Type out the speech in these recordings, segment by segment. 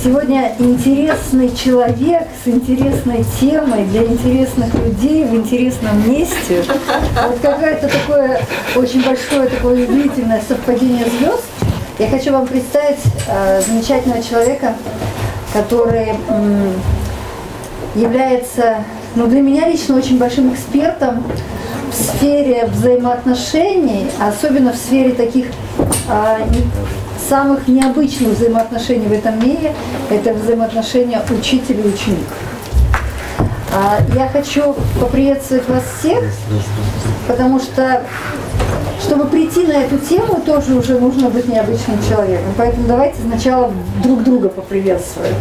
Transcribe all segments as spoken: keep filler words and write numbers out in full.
Сегодня интересный человек с интересной темой для интересных людей в интересном месте. Вот какое-то такое очень большое, такое удивительное совпадение звезд. Я хочу вам представить э, замечательного человека, который м, является, ну, для меня лично очень большим экспертом в сфере взаимоотношений, особенно в сфере таких э, самых необычных взаимоотношений в этом мире. Это взаимоотношения учитель и ученик. Я хочу поприветствовать вас всех, потому что, чтобы прийти на эту тему, тоже уже нужно быть необычным человеком. Поэтому давайте сначала друг друга поприветствуем.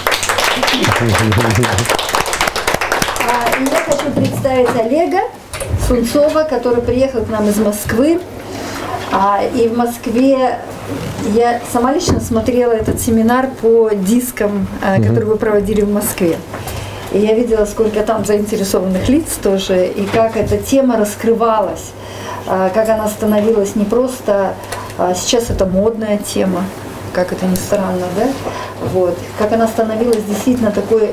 И я хочу представить Олега Сунцова, который приехал к нам из Москвы. И в Москве я сама лично смотрела этот семинар по дискам, который вы проводили в Москве. И я видела, сколько там заинтересованных лиц тоже, и как эта тема раскрывалась, как она становилась не просто, сейчас это модная тема, как это ни странно, да? Вот, как она становилась действительно такой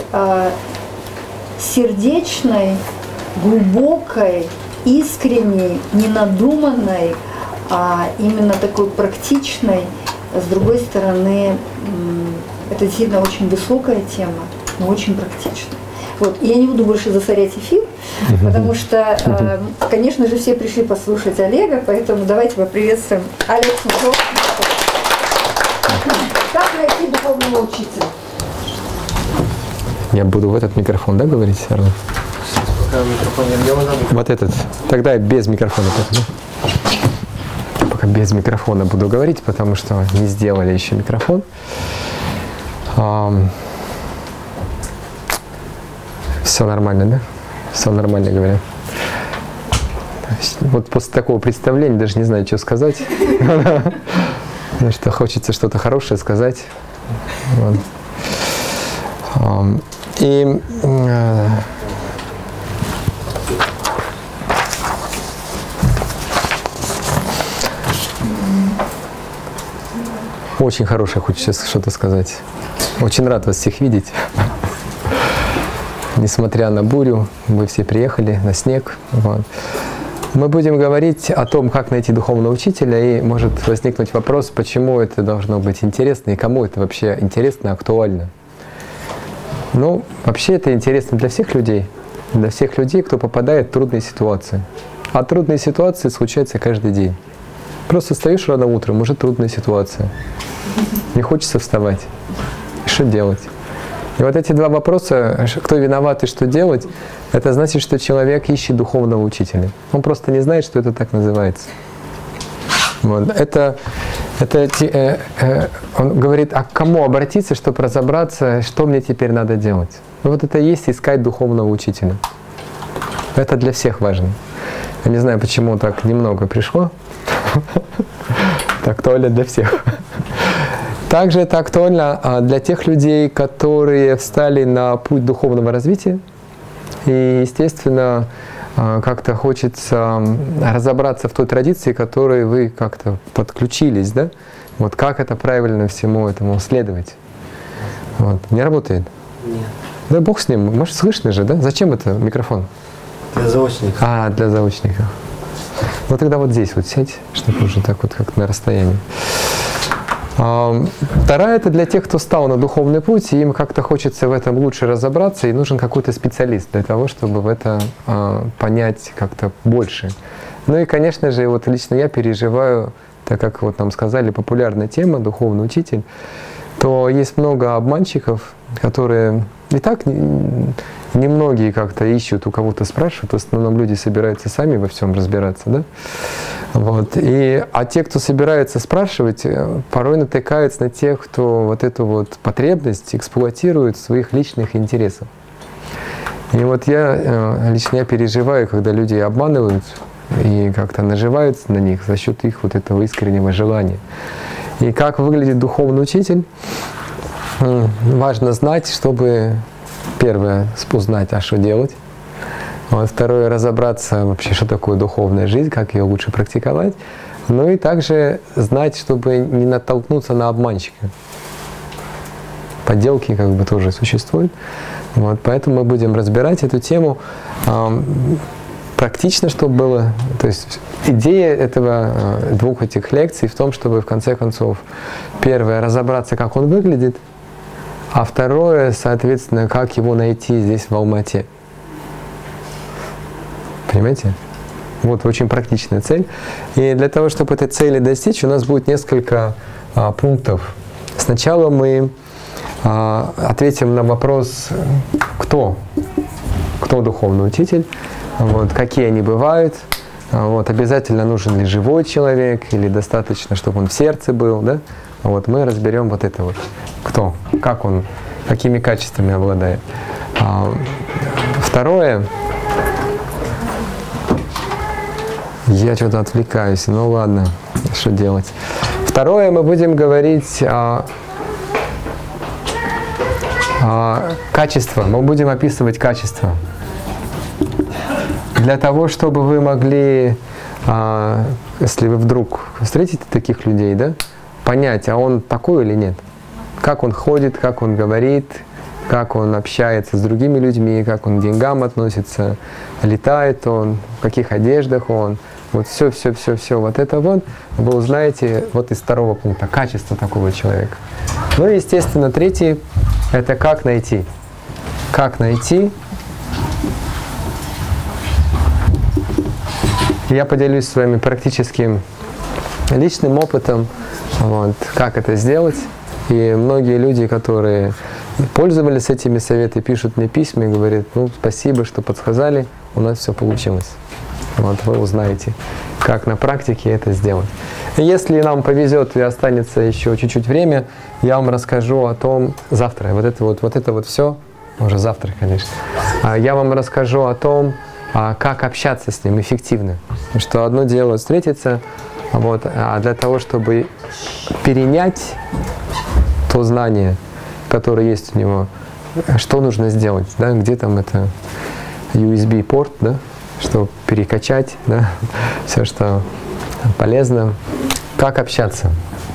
сердечной, глубокой, искренней, ненадуманной, а именно такой практичной. С другой стороны, это действительно очень высокая тема, но очень практичная. Вот. И я не буду больше засорять эфир, потому что, конечно же, все пришли послушать Олега, поэтому давайте поприветствуем Олег Сунцов. Как найти духовного учителя? Я буду в этот микрофон, да, говорить, Арна? Вот этот. Тогда без микрофона. Пока без микрофона буду говорить, потому что не сделали еще микрофон. Все нормально, да? Все нормально, говорят. Вот после такого представления даже не знаю, что сказать. Потому что хочется что-то хорошее сказать. И очень хорошее хочется сейчас что-то сказать. Очень рад вас всех видеть. Несмотря на бурю, вы все приехали, на снег. Вот. Мы будем говорить о том, как найти духовного учителя, и может возникнуть вопрос, почему это должно быть интересно, и кому это вообще интересно, актуально. Ну, вообще это интересно для всех людей, для всех людей, кто попадает в трудные ситуации. А трудные ситуации случаются каждый день. Просто встаешь рано утром, уже трудная ситуация. Не хочется вставать. И что делать? И вот эти два вопроса, кто виноват и что делать, это значит, что человек ищет духовного учителя. Он просто не знает, что это так называется. Вот. Это, это, э, э, он говорит, а к кому обратиться, чтобы разобраться, что мне теперь надо делать. И вот это и есть искать духовного учителя. Это для всех важно. Я не знаю, почему так немного пришло. Это актуально для всех. Также это актуально для тех людей, которые встали на путь духовного развития. И, естественно, как-то хочется разобраться в той традиции, которой вы как-то подключились, да? Вот как это правильно всему этому следовать. Вот. Не работает? Нет. Да бог с ним. Может, слышно же, да? Зачем это микрофон? Для заочников. А, для заочников. Ну тогда вот здесь вот сядь, чтобы уже так вот как на расстоянии. Вторая — это для тех, кто стал на духовный путь, и им как-то хочется в этом лучше разобраться, и нужен какой-то специалист для того, чтобы в это а, понять как-то больше. Ну и, конечно же, вот лично я переживаю, так как вот нам сказали, популярная тема «духовный учитель», то есть много обманщиков, которые и так немногие как-то ищут, у кого-то спрашивают, в основном люди собираются сами во всем разбираться, да? Вот. И, а те, кто собирается спрашивать, порой натыкаются на тех, кто вот эту вот потребность эксплуатирует в своих личных интересах. И вот я, лично я переживаю, когда люди обманывают и как-то наживаются на них за счет их вот этого искреннего желания. И как выглядит духовный учитель, важно знать, чтобы, первое, узнать, а что делать. Вот, второе, разобраться вообще, что такое духовная жизнь, как ее лучше практиковать. Ну и также знать, чтобы не натолкнуться на обманщика. подделки как бы тоже существуют. Вот, поэтому мы будем разбирать эту тему э, практично, чтобы было. То есть идея этого, э, двух этих лекций в том, чтобы в конце концов, первое, разобраться, как он выглядит, а второе, соответственно, как его найти здесь, в Алмате. Понимаете? Вот очень практичная цель. И для того, чтобы этой цели достичь, у нас будет несколько а, пунктов. Сначала мы а, ответим на вопрос, кто, кто духовный учитель, вот, какие они бывают, вот, обязательно нужен ли живой человек, или достаточно, чтобы он в сердце был. Да? Вот, мы разберем вот это вот. Кто, как он, какими качествами обладает. А, второе. Я что-то отвлекаюсь, ну ладно, что делать. Второе, мы будем говорить о, о качестве, мы будем описывать качество. Для того, чтобы вы могли, а, если вы вдруг встретите таких людей, да, понять, а он такой или нет. Как он ходит, как он говорит, как он общается с другими людьми, как он к деньгам относится, летает он, в каких одеждах он. Вот все, все, все, все. Вот это вот вы узнаете вот из второго пункта, качество такого человека. Ну и, естественно, третий – это как найти. Как найти. Я поделюсь с вами практическим личным опытом, вот, как это сделать. И многие люди, которые пользовались этими советами, пишут мне письма и говорят: ну, спасибо, что подсказали, у нас все получилось. Вот, вы узнаете, как на практике это сделать. И если нам повезет и останется еще чуть-чуть время, я вам расскажу о том завтра. Вот это вот, вот это вот все, уже завтра, конечно. Я вам расскажу о том, как общаться с ним эффективно. Потому что одно дело встретиться, вот, а для того, чтобы перенять то знание, которое есть у него, что нужно сделать, да, где там это ю эс би-порт, да, чтобы перекачать, да, все, что полезно. Как общаться.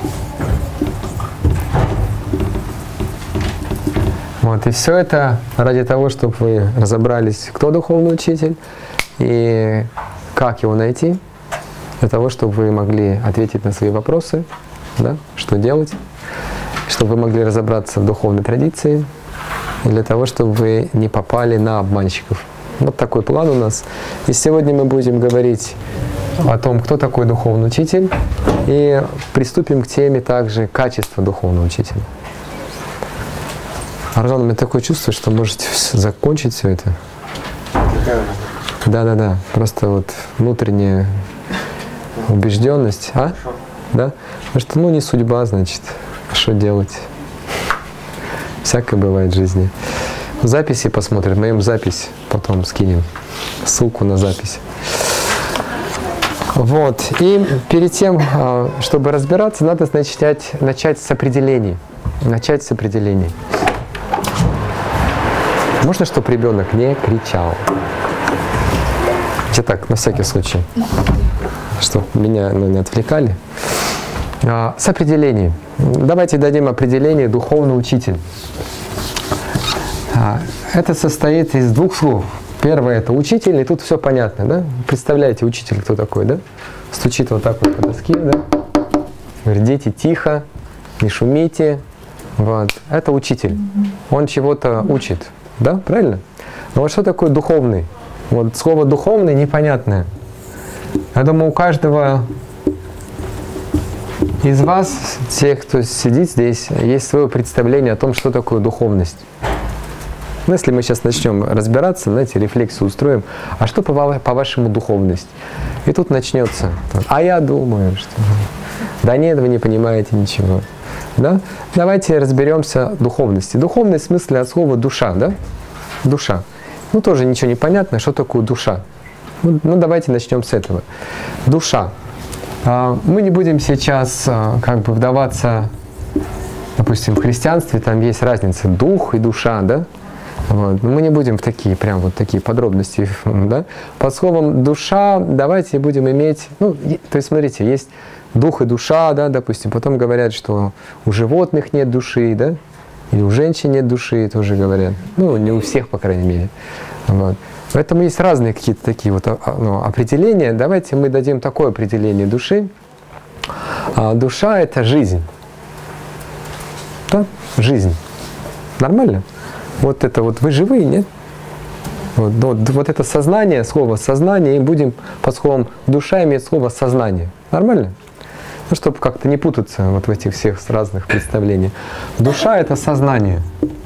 Вот, и все это ради того, чтобы вы разобрались, кто духовный учитель и как его найти, для того, чтобы вы могли ответить на свои вопросы, да, что делать, чтобы вы могли разобраться в духовной традиции, и для того, чтобы вы не попали на обманщиков. Вот такой план у нас. И сегодня мы будем говорить о том, кто такой духовный учитель, и приступим к теме также качества духовного учителя. Аржан, у меня такое чувство, что можете закончить все это. Да-да-да, просто вот внутренняя убежденность. А? Да? Потому что, ну, не судьба, значит, что делать? Всякое бывает в жизни. Записи посмотрим, мы им запись потом скинем, ссылку на запись. Вот, и перед тем, чтобы разбираться, надо начать, начать с определений. Начать с определений. Можно, чтобы ребенок не кричал? Я так, на всякий случай, чтобы меня, ну, не отвлекали. С определением. Давайте дадим определение «духовный учитель». Это состоит из двух слов. Первое – это учитель, и тут все понятно, да? Представляете, учитель кто такой, да? Стучит вот так вот по доске, да? Говорит: дети, тихо, не шумите. Вот. Это учитель. Он чего-то учит, да? Правильно? Но вот что такое духовный? Вот слово «духовный» непонятное. Я думаю, у каждого из вас, тех, кто сидит здесь, есть свое представление о том, что такое духовность. Ну, если мы сейчас начнем разбираться, знаете, рефлексию устроим, а что по-вашему духовность? И тут начнется: а я думаю, что... Да нет, вы не понимаете ничего. Да? Давайте разберемся в духовности. Духовность в смысле от слова душа, да? Душа. Ну, тоже ничего не понятно, что такое душа. Ну, ну давайте начнем с этого. Душа. Мы не будем сейчас как бы вдаваться, допустим, в христианстве, там есть разница дух и душа, да? Вот. Мы не будем в такие, прям вот такие подробности, да? Под словом душа давайте будем иметь, ну, то есть смотрите, есть дух и душа, да, допустим, потом говорят, что у животных нет души, да? Или у женщин нет души, тоже говорят. Ну, не у всех, по крайней мере. Вот. Поэтому есть разные какие-то такие вот, ну, определения. Давайте мы дадим такое определение души. А, душа – это жизнь. Да? Жизнь. Нормально? Вот это вот вы живые, нет? Вот, вот, вот это сознание, слово сознание, и будем под словом душа иметь слово сознание. Нормально? Ну, чтобы как-то не путаться вот в этих всех разных представлениях. Душа – это сознание.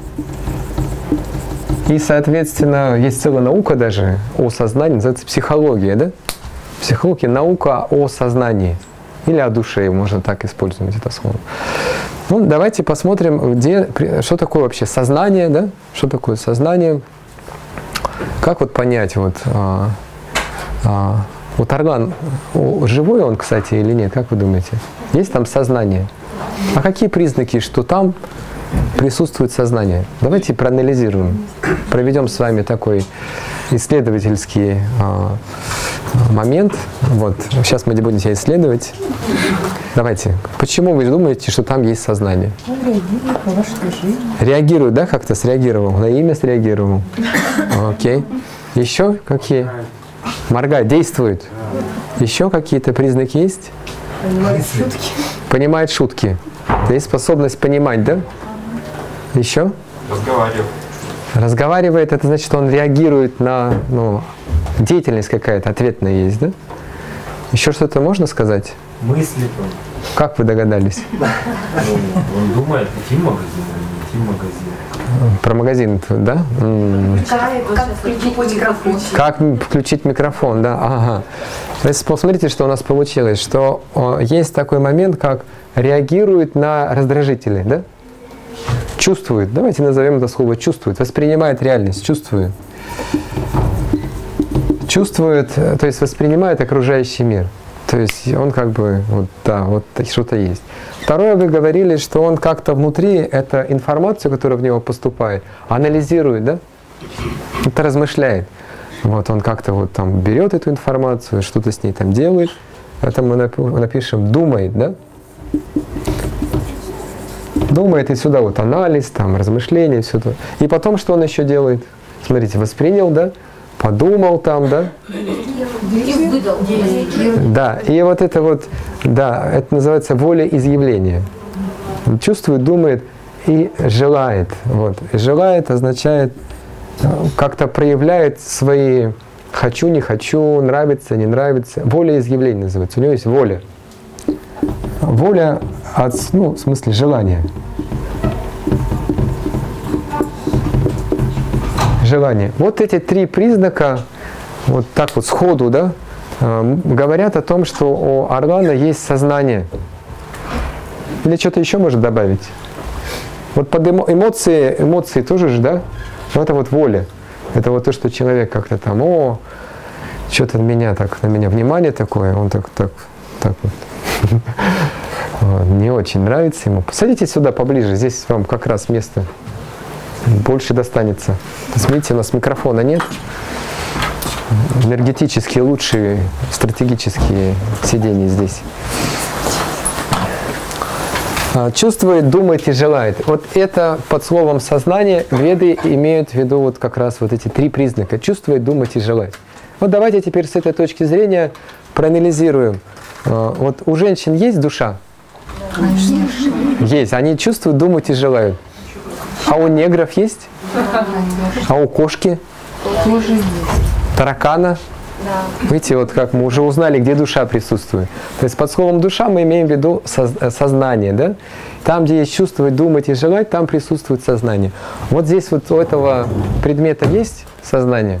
И, соответственно, есть целая наука даже о сознании, называется психология, да? Психология – наука о сознании. Или о душе, можно так использовать это слово. Ну, давайте посмотрим, где, что такое вообще сознание, да? Что такое сознание? Как вот понять, вот, а, а, вот орган, живой он, кстати, или нет, как вы думаете? Есть там сознание? А какие признаки, что там присутствует сознание? Давайте проанализируем, проведем с вами такой исследовательский а, момент. Вот, сейчас мы будем себя исследовать. Давайте. Почему вы думаете, что там есть сознание? Реагирует, да, как-то среагировал? На имя среагировал? Окей. Еще какие? Моргает, действует. Еще какие-то признаки есть? Понимает шутки. Понимает шутки. Есть способность понимать, да? Еще? Разговаривает. Разговаривает, это значит, он реагирует на, ну, деятельность какая-то, ответная есть, да? Еще что-то можно сказать? Мысли. Как вы догадались? Он думает, идти в магазин или не идти в магазин. Про магазин, да? Как, как включить микрофон? Как включить микрофон, да? Ага. То есть посмотрите, что у нас получилось, что о, есть такой момент, как реагирует на раздражители, да? Чувствует. Давайте назовем это слово чувствует. Воспринимает реальность, чувствует. Чувствует, то есть воспринимает окружающий мир. То есть он как бы, вот, да, вот что-то есть. Второе, вы говорили, что он как-то внутри эту информацию, которая в него поступает, анализирует, да? Это размышляет. Вот он как-то вот там берет эту информацию, что-то с ней там делает. Это мы напишем думает, да? Думает, и сюда вот анализ, там размышления, все это. И потом что он еще делает? Смотрите, воспринял, да? Подумал там, да? И выдал. Да, и вот это вот, да, это называется волеизъявление. Он чувствует, думает и желает. Вот. И желает означает, как-то проявляет свои хочу, не хочу, нравится, не нравится. Волеизъявление называется. У него есть воля. Воля от, ну, в смысле желания. Желание. Вот эти три признака, вот так вот сходу, да, э, говорят о том, что у органа есть сознание. Или что-то еще может добавить? Вот под эмо эмоции, эмоции тоже же, да? Но это вот воля. Это вот то, что человек как-то там, о, что-то на меня так, на меня внимание такое, он так, так, так вот. Не очень нравится ему. Садитесь сюда поближе, здесь вам как раз место больше достанется. Смотрите, у нас микрофона нет. Энергетически лучшие стратегические сидения здесь. Чувствует, думает и желает. Вот это под словом сознание веды имеют в виду вот как раз вот эти три признака. Чувствует, думать и желать. Вот давайте теперь с этой точки зрения проанализируем. Вот у женщин есть душа? Есть. Они чувствуют, думают и желают. А у негров есть? А у кошки? Тоже есть. Таракана? Да. Видите, вот как мы уже узнали, где душа присутствует. То есть под словом душа мы имеем в виду сознание, да? Там, где есть чувствовать, думать и желать, там присутствует сознание. Вот здесь вот у этого предмета есть сознание?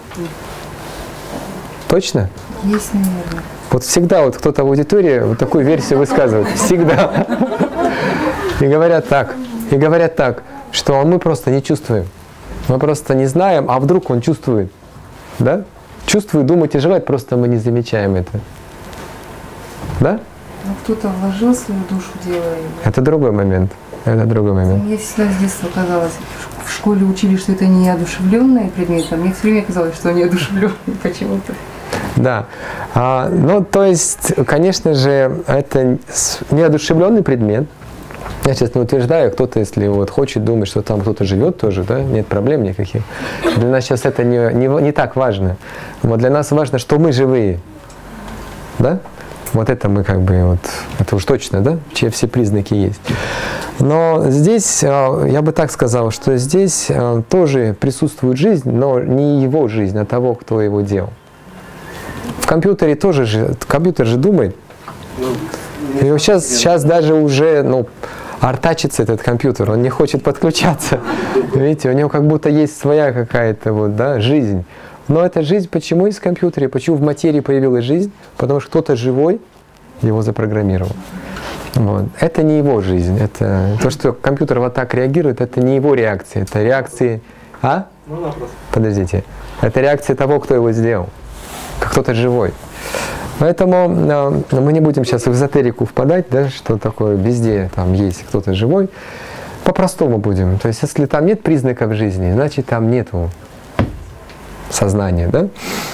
Точно? Есть, наверное. Вот всегда вот кто-то в аудитории вот такую версию высказывает. Всегда. И говорят так. И говорят так, что мы просто не чувствуем. Мы просто не знаем, а вдруг он чувствует. Да? Чувствует, думать и желать, просто мы не замечаем это. Да? Ну, кто-то вложил свою душу, делая. Это другой момент. Это другой момент. Мне всегда с детства казалось, в школе учили, что это неодушевленные предметы, а мне все время казалось, что они одушевленные почему-то. Да. А, ну, то есть, конечно же, это неодушевленный предмет. Я сейчас не утверждаю, кто-то, если вот хочет думать, что там кто-то живет тоже, да, нет проблем никаких. Для нас сейчас это не, не, не так важно. Вот для нас важно, что мы живые. Да? Вот это мы как бы, вот, это уж точно, да, чьи все признаки есть. Но здесь, я бы так сказал, что здесь тоже присутствует жизнь, но не его жизнь, а того, кто его делал. В компьютере тоже же, компьютер же думает. И вот сейчас, сейчас даже уже, ну, артачится этот компьютер, он не хочет подключаться. Видите, у него как будто есть своя какая-то вот, да, жизнь. Но эта жизнь, почему из компьютера, почему в материи появилась жизнь? Потому что кто-то живой его запрограммировал. Вот. Это не его жизнь. Это то, что компьютер вот так реагирует, это не его реакция. Это реакции... А? Подождите. Это реакция того, кто его сделал. Как кто-то живой. Поэтому э, мы не будем сейчас в эзотерику впадать, да, что такое везде там есть кто-то живой. По-простому будем. То есть, если там нет признаков жизни, значит там нету сознания, да?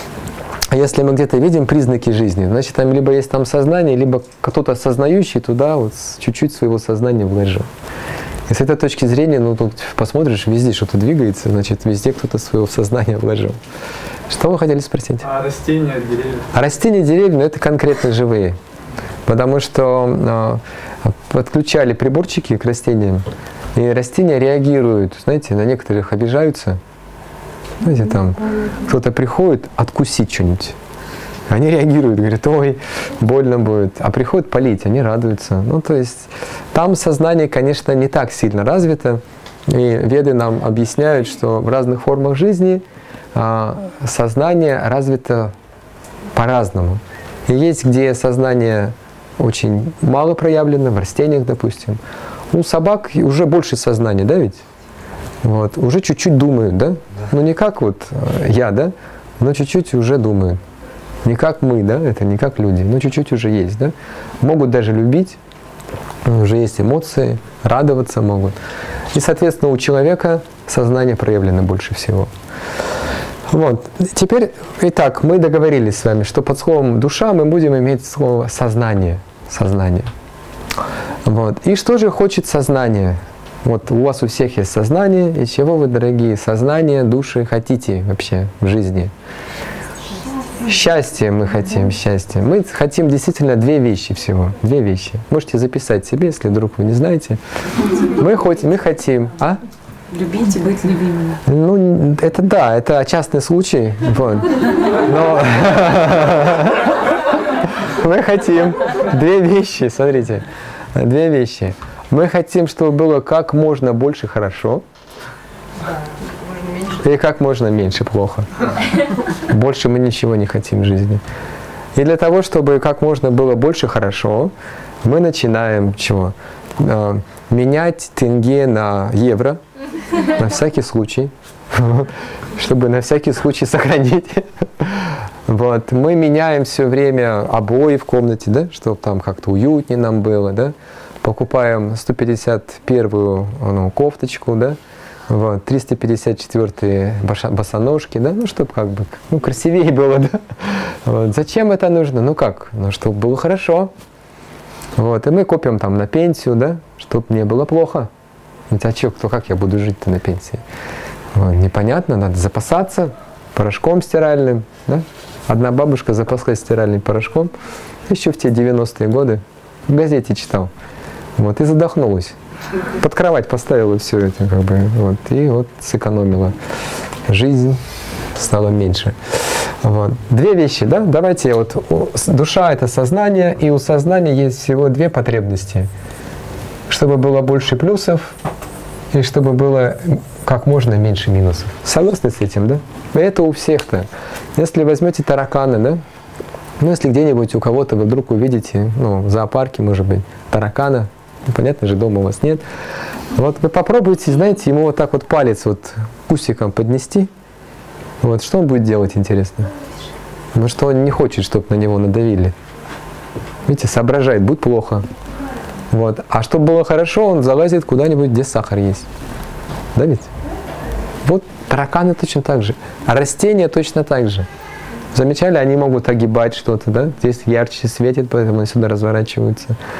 А если мы где-то видим признаки жизни, значит там либо есть там сознание, либо кто-то осознающий туда вот чуть-чуть своего сознания вложил. И с этой точки зрения, ну тут посмотришь, везде что-то двигается, значит везде кто-то своего сознания вложил. Что вы хотели спросить? А растения, деревья? А растения, деревья, ну, это конкретно живые. Потому что э, подключали приборчики к растениям, и растения реагируют, знаете, на некоторых обижаются. Знаете, там кто-то приходит откусить что-нибудь. Они реагируют, говорят, ой, больно будет. А приходят полить, они радуются. Ну, то есть там сознание, конечно, не так сильно развито. И веды нам объясняют, что в разных формах жизни а, сознание развито по-разному. И есть, где сознание очень мало проявлено, в растениях, допустим. У собак уже больше сознания, да ведь? Вот, уже чуть-чуть думают, да? Ну не как вот я, да? Но чуть-чуть уже думают. Не как мы, да? Это не как люди, но чуть-чуть уже есть, да? Могут даже любить, уже есть эмоции, радоваться могут. И, соответственно, у человека сознание проявлено больше всего. Вот. Теперь, итак, мы договорились с вами, что под словом «душа» мы будем иметь слово «сознание». Сознание. Вот. И что же хочет сознание? Вот у вас у всех есть сознание, и чего вы, дорогие, сознание, души хотите вообще в жизни? Счастье мы хотим, счастье. Мы хотим действительно две вещи всего, две вещи. Можете записать себе, если вдруг вы не знаете. Мы, хоть, мы хотим, а? Любить и быть любимыми. Ну, это да, это частный случай. Вот. Но мы хотим две вещи, смотрите, две вещи. Мы хотим, чтобы было как можно больше хорошо, и как можно меньше плохо. Больше мы ничего не хотим в жизни. И для того, чтобы как можно было больше хорошо, мы начинаем чего? Менять тенге на евро, на всякий случай, чтобы на всякий случай сохранить. Вот. Мы меняем все время обои в комнате, да, чтобы там как-то уютнее нам было, да. Покупаем сто пятьдесят первую ну, кофточку, да, вот, триста пятьдесят четвёртые босоножки, да, ну, чтобы как бы ну, красивее было, да. Вот. Зачем это нужно? Ну как? Ну, чтобы было хорошо. Вот. И мы копим там на пенсию, да, чтобы не было плохо. Ведь а что, кто, как я буду жить-то на пенсии? Вот. Непонятно, надо запасаться порошком стиральным, да. Одна бабушка запаслась стиральным порошком еще в те девяностые годы. В газете читал. Вот, и задохнулась. Под кровать поставила все это, как бы, вот, и вот сэкономила. Жизнь стала меньше. Вот. Две вещи, да? Давайте, вот, душа — это сознание, и у сознания есть всего две потребности. Чтобы было больше плюсов, и чтобы было как можно меньше минусов. Согласны с этим, да? И это у всех-то. Если возьмете тараканы, да? Ну, если где-нибудь у кого-то вы вдруг увидите, ну, в зоопарке, может быть, таракана, ну, понятно же, дома у вас нет. Вот вы попробуйте, знаете, ему вот так вот палец вот кусиком поднести. Вот, что он будет делать, интересно? Ну, что он не хочет, чтобы на него надавили. Видите, соображает, будет плохо. Вот. А чтобы было хорошо, он залазит куда-нибудь, где сахар есть. Да ведь? Вот тараканы точно так же. А растения точно так же. Замечали, они могут огибать что-то, да? Здесь ярче светит, поэтому они сюда разворачиваются.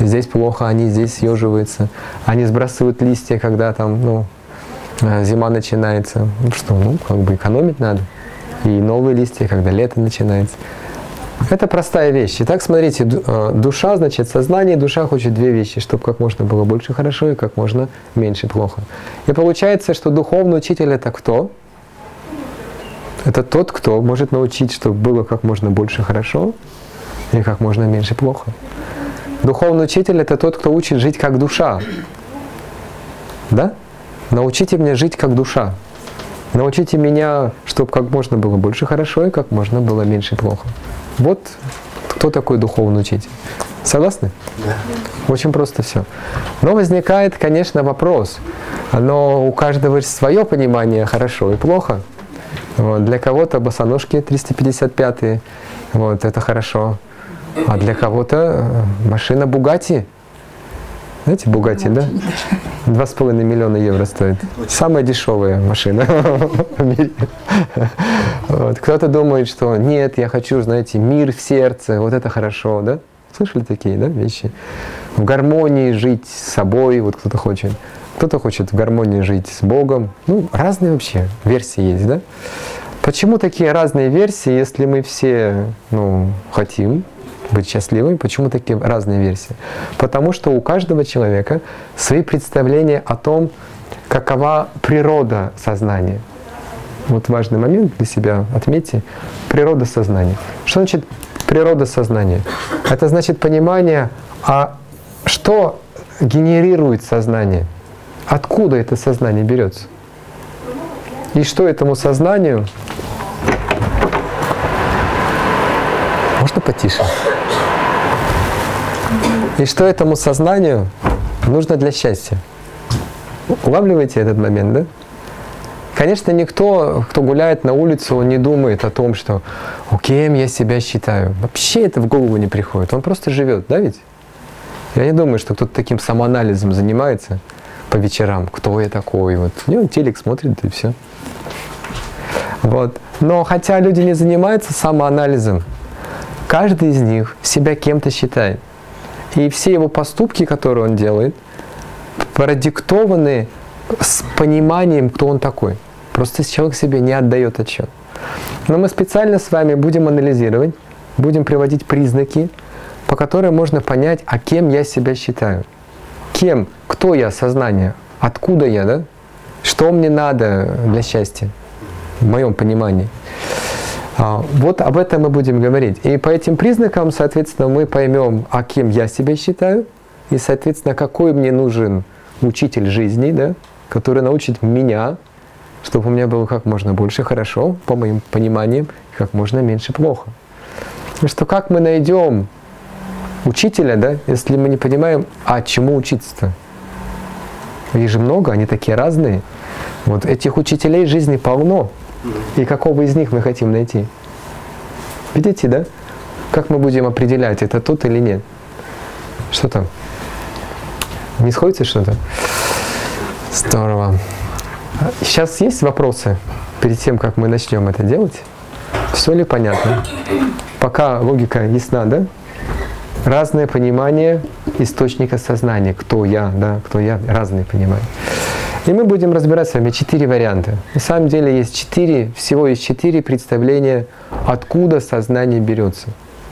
здесь плохо, они здесь съеживаются, они сбрасывают листья, когда там, ну, зима начинается. Ну что, ну, как бы экономить надо. И новые листья, когда лето начинается. Это простая вещь. Итак, смотрите, душа, значит, сознание, душа хочет две вещи, чтобы как можно было больше хорошо и как можно меньше плохо. И получается, что духовный учитель это кто? Это тот, кто может научить, чтобы было как можно больше хорошо и как можно меньше плохо. Духовный учитель это тот, кто учит жить как душа. Да? Научите меня жить как душа. Научите меня, чтобы как можно было больше хорошо и как можно было меньше плохо. Вот кто такой духовный учитель. Согласны? Да. Очень просто все. Но возникает, конечно, вопрос. Но у каждого свое понимание хорошо и плохо. Вот. Для кого-то босоножки триста пятьдесят пятые, вот, это хорошо. А для кого-то машина Бугатти. Знаете, Бугатти, да? Два с половиной миллиона евро стоит. Самая дешевая машина в мире. Вот. Кто-то думает, что нет, я хочу, знаете, мир в сердце, вот это хорошо, да? Слышали такие, да, вещи? В гармонии жить с собой, вот кто-то хочет. Кто-то хочет в гармонии жить с Богом. Ну, разные вообще версии есть, да? Почему такие разные версии, если мы все, ну, хотим быть счастливыми? Почему такие разные версии? Потому что у каждого человека свои представления о том, какова природа сознания. Вот важный момент для себя отметьте. Природа сознания. Что значит природа сознания? Это значит понимание, а что генерирует сознание? Откуда это сознание берется? И что этому сознанию... Можно потише? И что этому сознанию нужно для счастья? Улавливаете этот момент, да? Конечно, никто, кто гуляет на улицу, он не думает о том, что кем я себя считаю. Вообще это в голову не приходит. Он просто живет, да ведь? Я не думаю, что кто-то таким самоанализом занимается по вечерам. Кто я такой? Вот. И он телек смотрит, и все. Вот. Но хотя люди не занимаются самоанализом, каждый из них себя кем-то считает. И все его поступки, которые он делает, продиктованы с пониманием, кто он такой. Просто человек себе не отдает отчет. Но мы специально с вами будем анализировать, будем приводить признаки, по которым можно понять, а кем я себя считаю. Кем, кто я, сознание, откуда я, да? Что мне надо для счастья, в моем понимании. Вот об этом мы будем говорить. И по этим признакам, соответственно, мы поймем, а кем я себя считаю, и, соответственно, какой мне нужен учитель жизни, да, который научит меня, чтобы у меня было как можно больше хорошо, по моим пониманиям, и как можно меньше плохо. Потому что как мы найдем учителя, да, если мы не понимаем, а чему учиться-то? Их же много, они такие разные. Вот этих учителей жизни полно. И какого из них мы хотим найти? Видите, да? Как мы будем определять, это тот или нет? Что там? Не сходится что-то? Здорово. Сейчас есть вопросы перед тем, как мы начнем это делать? Все ли понятно? Пока логика ясна, да? Разное понимание источника сознания. Кто я, да? Кто я? Разные понимания. И мы будем разбирать с вами четыре варианта. На самом деле есть четыре, всего есть четыре представления, откуда сознание берется.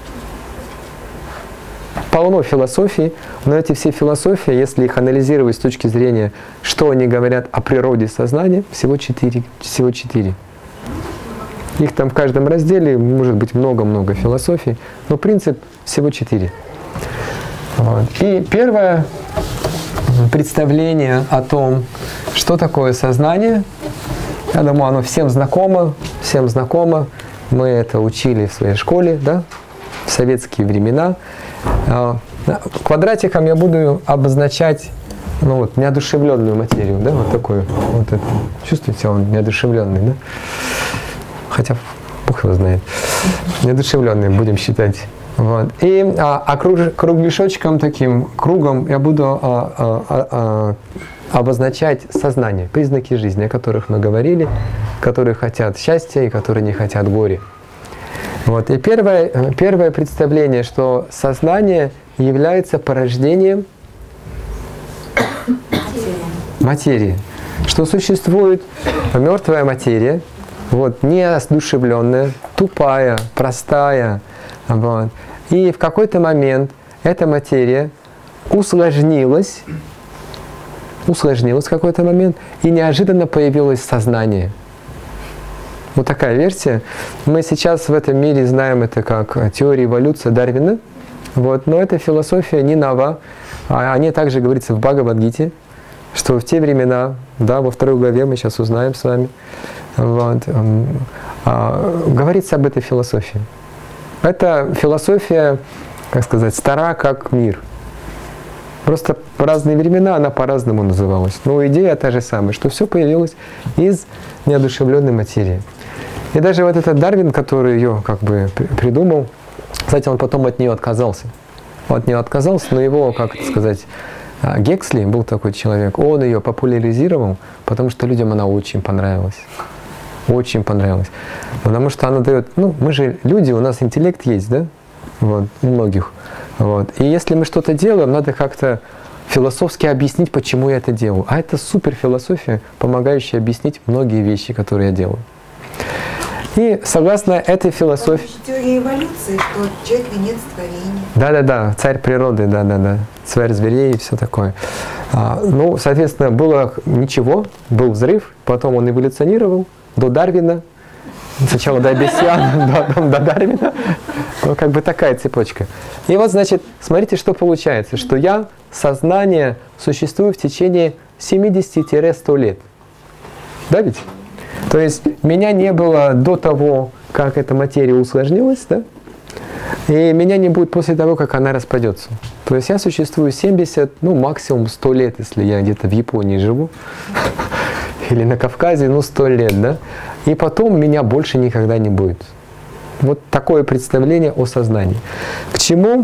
Полно философий, но эти все философии, если их анализировать с точки зрения, что они говорят о природе сознания, всего четыре. Всего четыре. Их там в каждом разделе может быть много-много философий, но принцип всего четыре. Вот. И первое представление о том, что такое сознание, я думаю, оно всем знакомо, всем знакомо. Мы это учили в своей школе, да, в советские времена. Квадратиком я буду обозначать, ну вот, неодушевленную материю, да, вот такую, вот это. Чувствуете, он неодушевленный, да? Хотя, Бог его знает. Неодушевленный будем считать. Вот. И а, а круг, кругляшочком таким, кругом я буду а, а, а, обозначать сознание, признаки жизни, о которых мы говорили, которые хотят счастья и которые не хотят горя. Вот. И первое, первое представление, что сознание является порождением материи. Что существует мертвая материя, вот, неодушевленная, тупая, простая. Вот. И в какой-то момент эта материя усложнилась, усложнилась в какой-то момент, и неожиданно появилось сознание. Вот такая версия. Мы сейчас в этом мире знаем это как теория эволюции Дарвина, вот, но эта философия не нова. О ней также говорится в Бхагавад-гите, что в те времена, да, во второй главе мы сейчас узнаем с вами, вот, а, говорится об этой философии. Эта философия, как сказать, стара как мир. Просто в разные времена она по-разному называлась. Но идея та же самая, что все появилось из неодушевленной материи. И даже вот этот Дарвин, который ее как бы придумал, кстати, он потом от нее отказался. Он от нее отказался, но его, как это сказать, Гексли был такой человек, он ее популяризировал, потому что людям она очень понравилась. Очень понравилась. Потому что она дает, ну, мы же люди, у нас интеллект есть, да? Вот, у многих. Вот. И если мы что-то делаем, надо как-то философски объяснить, почему я это делаю. А это супер философия, помогающая объяснить многие вещи, которые я делаю. И согласно этой философии... Это теория эволюции, что человек венец творения. Да-да-да, царь природы, да-да-да, царь зверей и все такое. А, ну, соответственно, было ничего, был взрыв, потом он эволюционировал до Дарвина, сначала до обезьян, потом до Дарвина. Ну, как бы такая цепочка. И вот, значит, смотрите, что получается, что я, сознание, существую в течение семидесяти-ста лет. Да ведь? То есть меня не было до того, как эта материя усложнилась, да? И меня не будет после того, как она распадется. То есть я существую семьдесят, ну максимум сто лет, если я где-то в Японии живу, или на Кавказе, ну сто лет, да? И потом меня больше никогда не будет. Вот такое представление о сознании. К чему?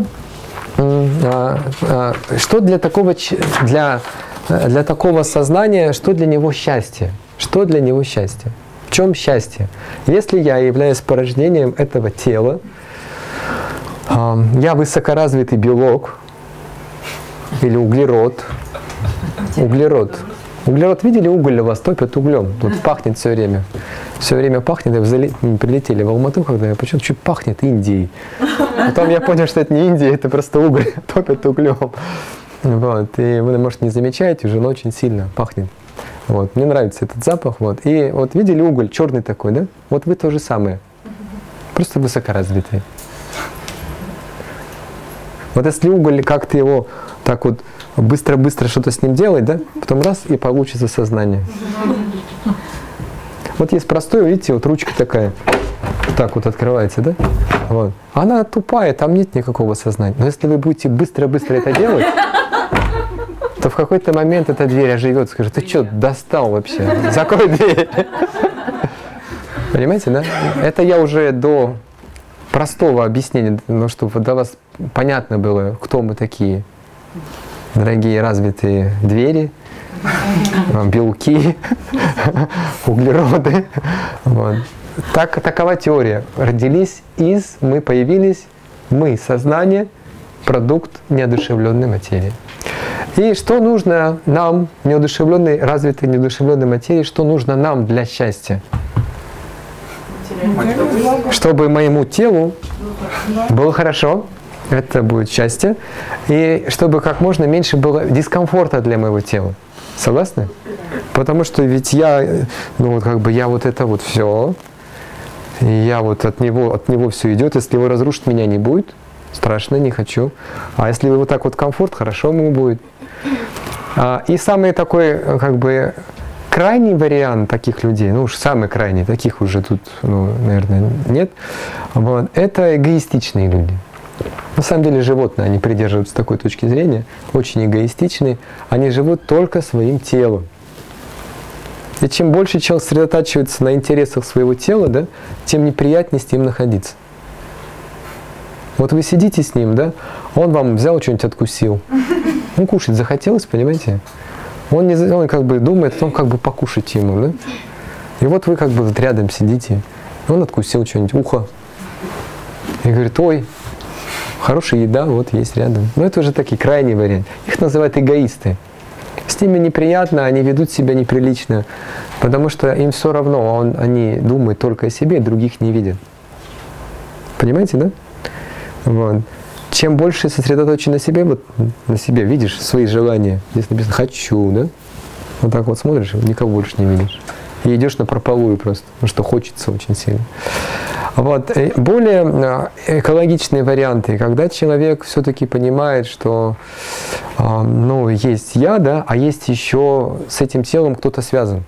Что для такого, для, для такого сознания, что для него счастье? Что для него счастье? В чем счастье? Если я являюсь порождением этого тела, я высокоразвитый белок или углерод. Углерод. Углерод, видели, уголь у вас топят углем. Тут пахнет все время. Все время пахнет. И взали, прилетели в Алмату, когда я почему-то чуть пахнет Индией. Потом я понял, что это не Индия, это просто уголь, топят углем. Вот. И вы, может, не замечаете, уже, но очень сильно пахнет. Вот. Мне нравится этот запах. Вот. И вот видели уголь, черный такой, да? Вот вы то же самое. Просто высокоразвитый. Вот если уголь, как-то его так вот быстро-быстро что-то с ним делать, да? Потом раз, и получится сознание. Вот есть простое, видите, вот ручка такая, так вот открывается, да? Вот. Она тупая, там нет никакого сознания. Но если вы будете быстро-быстро это делать, то в какой-то момент эта дверь оживет, скажет: ты что, достал вообще? Закрой дверь. Понимаете, да? Это я уже до простого объяснения, ну, чтобы для вас понятно было, кто мы такие. Дорогие развитые двери, белки, углероды. Вот. Так, такова теория. Родились из, мы появились, мы, сознание, продукт неодушевленной материи. И что нужно нам, неодушевленной, развитой неодушевленной материи, что нужно нам для счастья? Чтобы моему телу было хорошо, это будет счастье, и чтобы как можно меньше было дискомфорта для моего тела. Согласны? Потому что ведь я, ну вот как бы я вот это вот все, и я вот от него, от него все идет, если его разрушить, меня не будет, страшно, не хочу. А если вот так вот комфорт, хорошо ему будет. А, и самый такой, как бы, крайний вариант таких людей, ну уж самый крайний, таких уже тут, ну, наверное, нет, вот, это эгоистичные люди. На самом деле животные, они придерживаются такой точки зрения, очень эгоистичные, они живут только своим телом. И чем больше человек сосредотачивается на интересах своего тела, да, тем неприятнее с ним находиться. Вот вы сидите с ним, да, он вам взял что-нибудь откусил, ну кушать захотелось, понимаете? Он, не, он как бы думает о том, как бы покушать ему, да? И вот вы как бы вот рядом сидите, он откусил что-нибудь, ухо. И говорит, ой, хорошая еда, вот есть рядом. Но это уже такие крайний вариант. Их называют эгоисты. С ними неприятно, они ведут себя неприлично, потому что им все равно, он, они думают только о себе, других не видят. Понимаете, да? Вот. Чем больше сосредоточен на себе, вот на себе, видишь свои желания, здесь написано «хочу», да? Вот так вот смотришь, никого больше не видишь. И идешь напропалую просто, потому что хочется очень сильно. Вот. Более экологичные варианты, когда человек все-таки понимает, что ну, есть я, да, а есть еще с этим телом кто-то связан.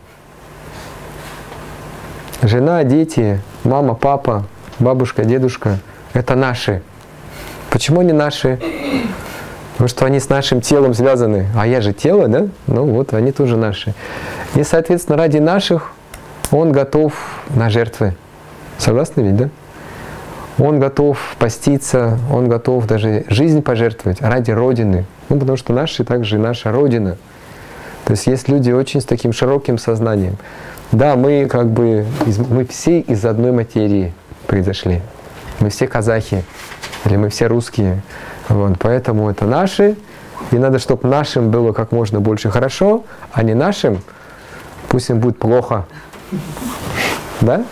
Жена, дети, мама, папа, бабушка, дедушка – это наши. Почему они наши? Потому что они с нашим телом связаны. А я же тело, да? Ну вот, они тоже наши. И, соответственно, ради наших он готов на жертвы. Согласны ведь, да? Он готов поститься, он готов даже жизнь пожертвовать ради Родины. Ну, потому что наши также наша Родина. То есть есть люди очень с таким широким сознанием. Да, мы как бы, мы все из одной материи произошли. Мы все казахи, или мы все русские. Вот, поэтому это наши, и надо, чтобы нашим было как можно больше хорошо, а не нашим, пусть им будет плохо. Да?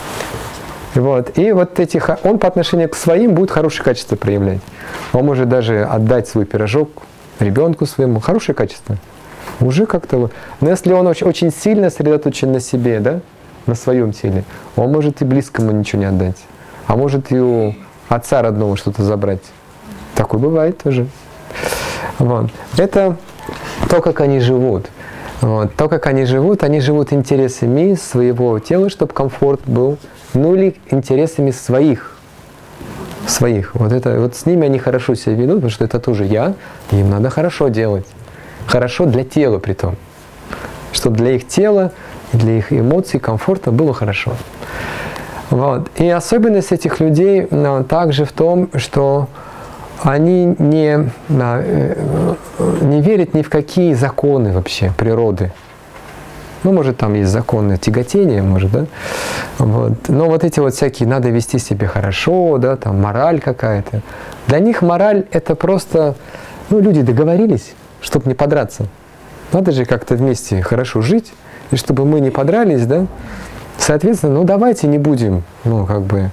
Вот. И вот эти, он по отношению к своим будет хорошие качества проявлять. Он может даже отдать свой пирожок ребенку своему. Хорошее качество. Уже как-то... Но если он очень, очень сильно сосредоточен на себе, да, на своем теле, он может и близкому ничего не отдать. А может и у отца родного что-то забрать. Такое бывает тоже. Вот. Это то, как они живут. Вот. То, как они живут, они живут интересами своего тела, чтобы комфорт был, ну или интересами своих. Своих. Вот, это, вот с ними они хорошо себя ведут, потому что это тоже я, и им надо хорошо делать. Хорошо для тела при том. Чтобы для их тела, для их эмоций, комфорта было хорошо. Вот. И особенность этих людей ну, также в том, что они не, не верят ни в какие законы вообще природы. Ну, может, там есть законы тяготения, может, да? Вот. Но вот эти вот всякие, надо вести себя хорошо, да, там мораль какая-то. Для них мораль – это просто, ну, люди договорились, чтобы не подраться. Надо же как-то вместе хорошо жить, и чтобы мы не подрались, да? Соответственно, ну, давайте не будем, ну, как бы,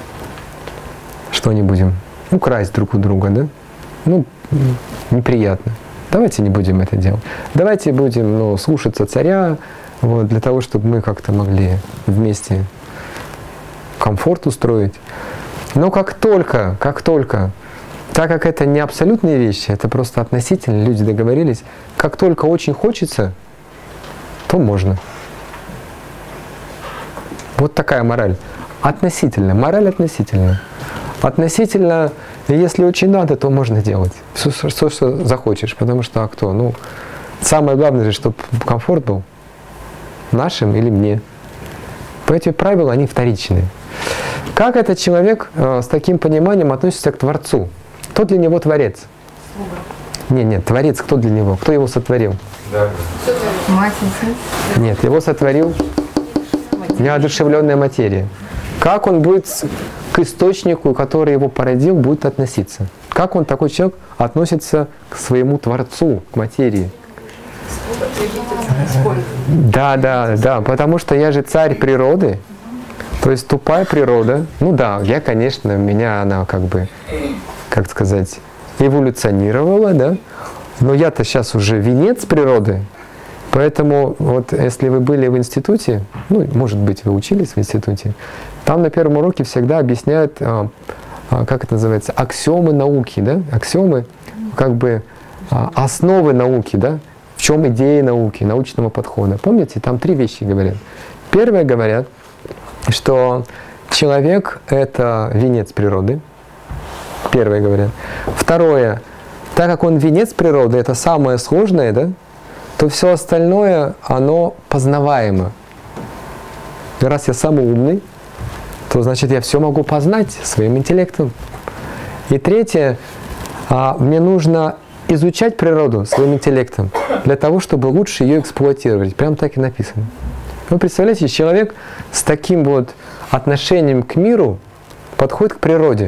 что не будем? Ну, красть друг у друга, да? Ну, неприятно. Давайте не будем это делать. Давайте будем, ну, слушаться царя, вот, для того, чтобы мы как-то могли вместе комфорт устроить. Но как только, как только, так как это не абсолютные вещи, это просто относительно, люди договорились, как только очень хочется, то можно. Вот такая мораль. Относительно. Мораль относительно. Относительно, если очень надо, то можно делать. Все, все, что захочешь. Потому что, а кто? Ну, самое главное же, чтобы комфорт был нашим или мне. Эти правила, они вторичные. Как этот человек э, с таким пониманием относится к Творцу? Кто для него Творец? Нет, нет, Творец кто для него? Кто его сотворил? Да. Мать и сын. Нет, его сотворил неодушевленная материя. Как он будет к источнику, который его породил, будет относиться? Как он, такой человек, относится к своему Творцу, к материи? Да, да, да, потому что я же царь природы, то есть тупая природа. Ну да, я, конечно, меня она как бы, как сказать, эволюционировала, да, но я-то сейчас уже венец природы. Поэтому вот если вы были в институте, ну, может быть, вы учились в институте, там на первом уроке всегда объясняют, а, а, как это называется, аксиомы науки, да, аксиомы, как бы а, основы науки, да, в чем идея науки, научного подхода. Помните, там три вещи говорят. Первое говорят, что человек – это венец природы. Первое говорят. Второе, так как он венец природы, это самое сложное, да, то все остальное, оно познаваемо. И раз я самый умный, то значит я все могу познать своим интеллектом. И третье, мне нужно изучать природу своим интеллектом для того, чтобы лучше ее эксплуатировать. Прям так и написано. Вы представляете, человек с таким вот отношением к миру, подходит к природе.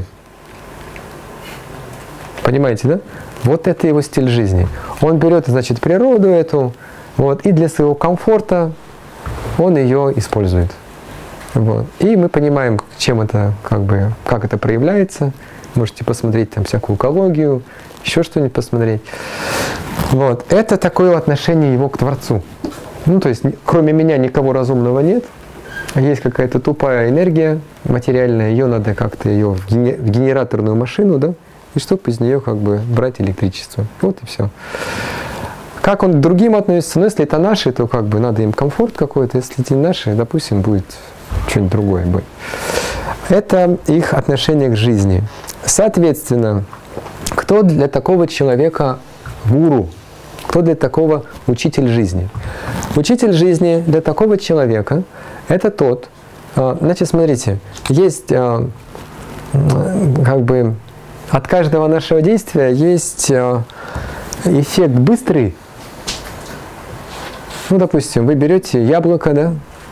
Понимаете, да? Вот это его стиль жизни. Он берет, значит, природу эту, вот, и для своего комфорта он ее использует. Вот. И мы понимаем, чем это, как бы, как это проявляется. Можете посмотреть там всякую экологию, еще что-нибудь посмотреть. Вот. Это такое отношение его к Творцу. Ну, то есть, кроме меня никого разумного нет. Есть какая-то тупая энергия материальная, ее надо как-то ее в генераторную машину, да, и чтобы из нее как бы брать электричество. Вот и все. Как он к другим относится? Ну, если это наши, то как бы надо им комфорт какой-то. Если это не наши, допустим, будет что-нибудь другое быть. Это их отношение к жизни. Соответственно, кто для такого человека гуру? Кто для такого учитель жизни? Учитель жизни для такого человека – это тот, значит, смотрите, есть как бы от каждого нашего действия есть эффект быстрый. Ну, допустим, вы берете яблоко, да,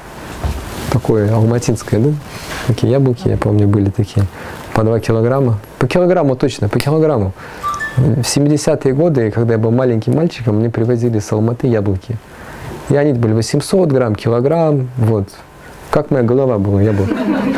такое алматинское, да, такие яблоки, я помню, были такие, по два килограмма, по килограмму точно, по килограмму. В семидесятые годы, когда я был маленьким мальчиком, мне привозили с Алматы яблоки. И они были восемьсот грамм, килограмм, вот. Как моя голова была, яблоко.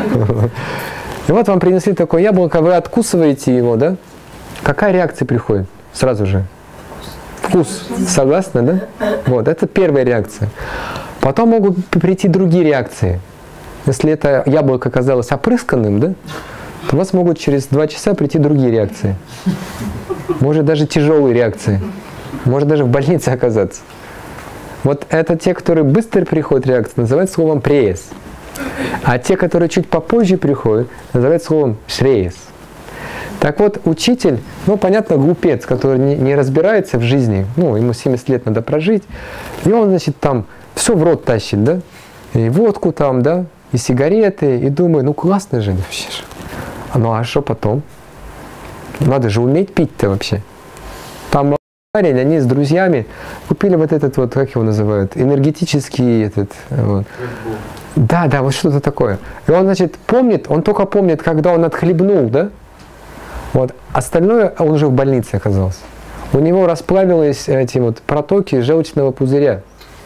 И вот вам принесли такое яблоко, вы откусываете его, да? Какая реакция приходит? Сразу же. Вкус. Согласны, да? Вот, это первая реакция. Потом могут прийти другие реакции. Если это яблоко оказалось опрысканным, да, то у вас могут через два часа прийти другие реакции. Может даже тяжелые реакции. Может даже в больнице оказаться. Вот это те, которые быстро приходят реакции, называют словом преес. А те, которые чуть попозже приходят, называют словом шреес. Так вот, учитель, ну, понятно, глупец, который не, не разбирается в жизни, ну, ему семьдесят лет надо прожить, и он, значит, там все в рот тащит, да, и водку там, да, и сигареты, и думает, ну, классно же вообще. Ну, а что потом? Надо же уметь пить-то вообще. Там парень, они с друзьями купили вот этот вот, как его называют, энергетический этот, вот. Да, да, вот что-то такое. И он, значит, помнит, он только помнит, когда он отхлебнул, да? Вот. Остальное он уже в больнице оказался. У него расплавились эти вот протоки желчного пузыря.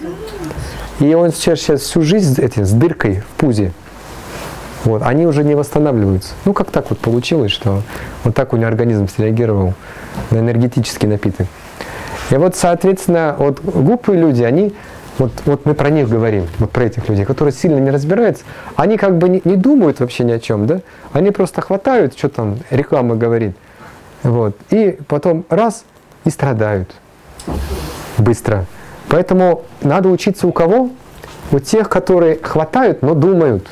И он сейчас, сейчас всю жизнь эти, с дыркой в пузе. Вот. Они уже не восстанавливаются. Ну, как так вот получилось, что вот так у него организм среагировал на энергетический напиток. И вот, соответственно, вот глупые люди, они, вот, вот мы про них говорим, вот про этих людей, которые сильно не разбираются, они как бы не, не думают вообще ни о чем, да? Они просто хватают, что там реклама говорит, вот, и потом раз, и страдают быстро. Поэтому надо учиться у кого? У тех, которые хватают, но думают,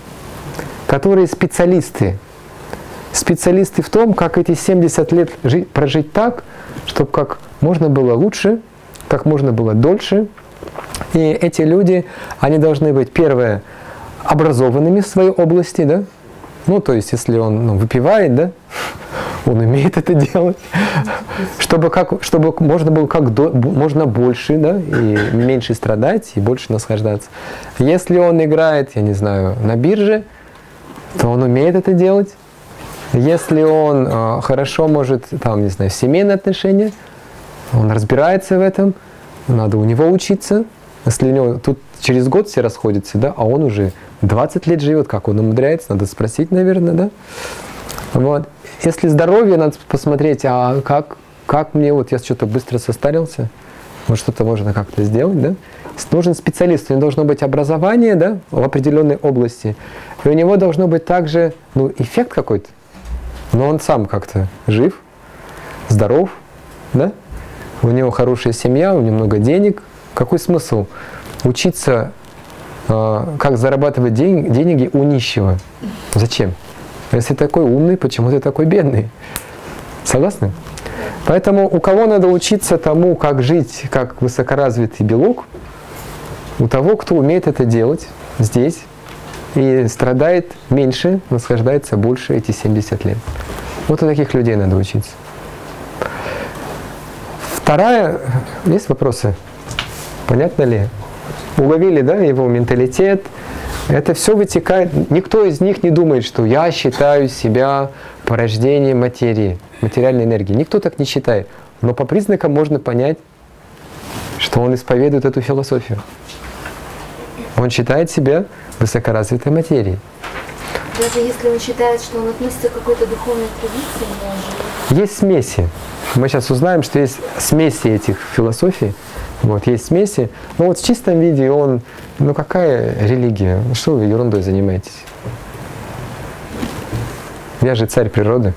которые специалисты. Специалисты в том, как эти семьдесят лет жить, прожить так, чтобы как можно было лучше, как можно было дольше. И эти люди, они должны быть, первое, образованными в своей области, да? Ну, то есть, если он ну, выпивает, да, он умеет это делать, чтобы, как, чтобы можно было как до, можно больше, да, и меньше страдать, и больше наслаждаться. Если он играет, я не знаю, на бирже, то он умеет это делать. Если он э, хорошо может, там, не знаю, семейные отношения, он разбирается в этом, надо у него учиться. Если у него тут через год все расходятся, да, а он уже двадцать лет живет, как он умудряется, надо спросить, наверное, да. Вот. Если здоровье, надо посмотреть, а как, как мне, вот я что-то быстро состарился, может что-то можно как-то сделать, да. Нужен специалист, у него должно быть образование, да, в определенной области, и у него должно быть также, ну, эффект какой-то, но он сам как-то жив, здоров, да, у него хорошая семья, у него много денег. Какой смысл учиться, э, как зарабатывать день, деньги у нищего? Зачем? Если такой умный, почему ты такой бедный? Согласны? Поэтому у кого надо учиться тому, как жить, как высокоразвитый белок, у того, кто умеет это делать здесь и страдает меньше, наслаждается больше эти семьдесят лет. Вот у таких людей надо учиться. Вторая, есть вопросы? Понятно ли? Уловили, да, его менталитет, Это все вытекает, никто из них не думает, что я считаю себя порождением материи, материальной энергии. Никто так не считает. Но по признакам можно понять, что он исповедует эту философию. Он считает себя высокоразвитой материей. Даже если он считает, что он относится к какой-то духовной традиции, он же... Есть смеси. Мы сейчас узнаем, что есть смеси этих философий. Вот, есть смеси. Но вот в чистом виде он, ну какая религия? Что вы ерундой занимаетесь? Я же царь природы.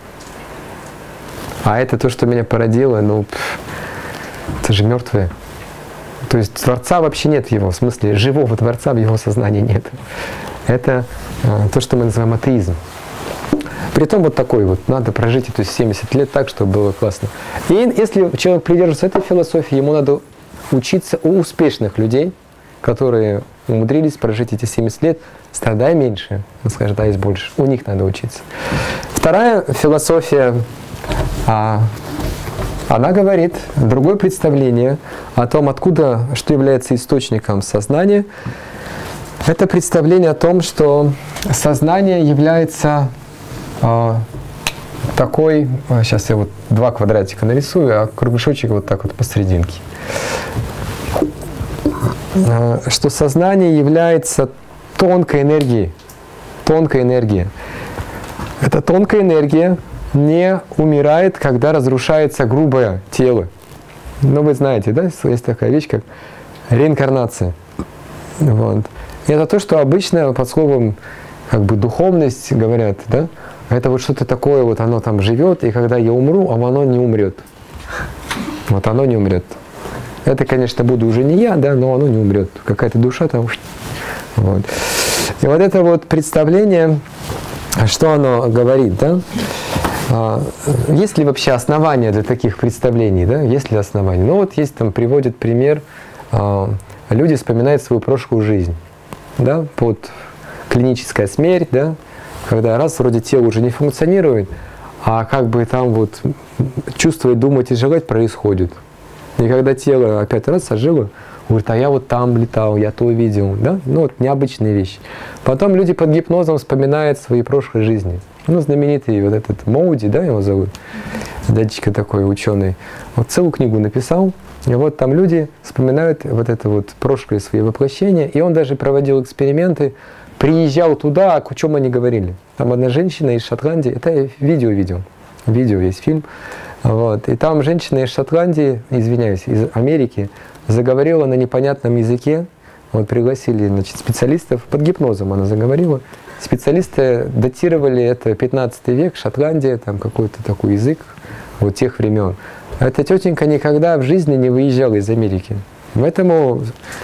А это то, что меня породило, ну, это же мертвое. То есть Творца вообще нет в его, в смысле живого Творца в его сознании нет. Это а, то, что мы называем атеизм. Притом вот такой вот, надо прожить эту семьдесят лет так, чтобы было классно. И если человек придерживается этой философии, ему надо учиться у успешных людей, которые умудрились прожить эти семьдесят лет, страдай меньше, наслаждаясь больше. У них надо учиться. Вторая философия, а, она говорит другое представление о том, откуда, что является источником сознания. Это представление о том, что сознание является э, такой, сейчас я вот два квадратика нарисую, а кругляшочек вот так вот посерединке. Э, что сознание является тонкой энергией. Тонкая энергия. Эта тонкая энергия не умирает, когда разрушается грубое тело. Ну, вы знаете, да, есть такая вещь, как реинкарнация. Вот. И это то, что обычно под словом как бы духовность говорят, да, это вот что-то такое, вот оно там живет, и когда я умру, а оно не умрет. Вот оно не умрет. Это, конечно, буду уже не я, да, но оно не умрет. Какая-то душа там. Вот. И вот это вот представление, что оно говорит, да? Есть ли вообще основания для таких представлений, да? Есть ли основания? Ну вот есть там, приводит пример, люди вспоминают свою прошлую жизнь, да, под клиническая смерть, да, когда раз вроде тело уже не функционирует, а как бы там вот чувствовать, думать и желать происходит. И когда тело опять раз ожило, говорит, а я вот там летал, я то увидел, да, ну вот необычные вещи. Потом люди под гипнозом вспоминают свои прошлые жизни. Ну, знаменитый вот этот Моуди, да, его зовут, дядечка такой ученый, вот целую книгу написал, и вот там люди вспоминают вот это вот прошлые свои воплощения, и он даже проводил эксперименты, приезжал туда, о чем они говорили. Там одна женщина из Шотландии, это я видео видел, видео есть фильм, вот, и там женщина из Шотландии, извиняюсь, из Америки, заговорила на непонятном языке, вот пригласили, значит, специалистов, под гипнозом она заговорила. Специалисты датировали это пятнадцатый век, Шотландия, там какой-то такой язык вот тех времен. Эта тетенька никогда в жизни не выезжала из Америки. Поэтому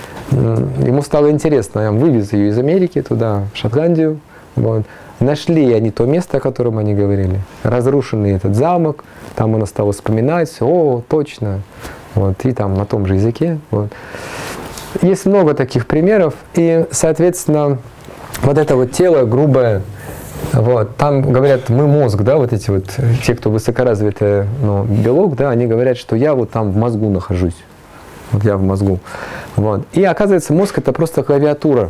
ему стало интересно. Я вывез ее из Америки туда, в Шотландию. Вот. Нашли они то место, о котором они говорили. Разрушенный этот замок. Там она стала вспоминать. О, точно. Вот. И там на том же языке. Вот. Есть много таких примеров. И, соответственно, вот это вот тело грубое, вот, там говорят, мы мозг, да, вот эти вот, те, кто высокоразвитый, ну, белок, да, они говорят, что я вот там в мозгу нахожусь, вот я в мозгу, вот. И оказывается, мозг это просто клавиатура,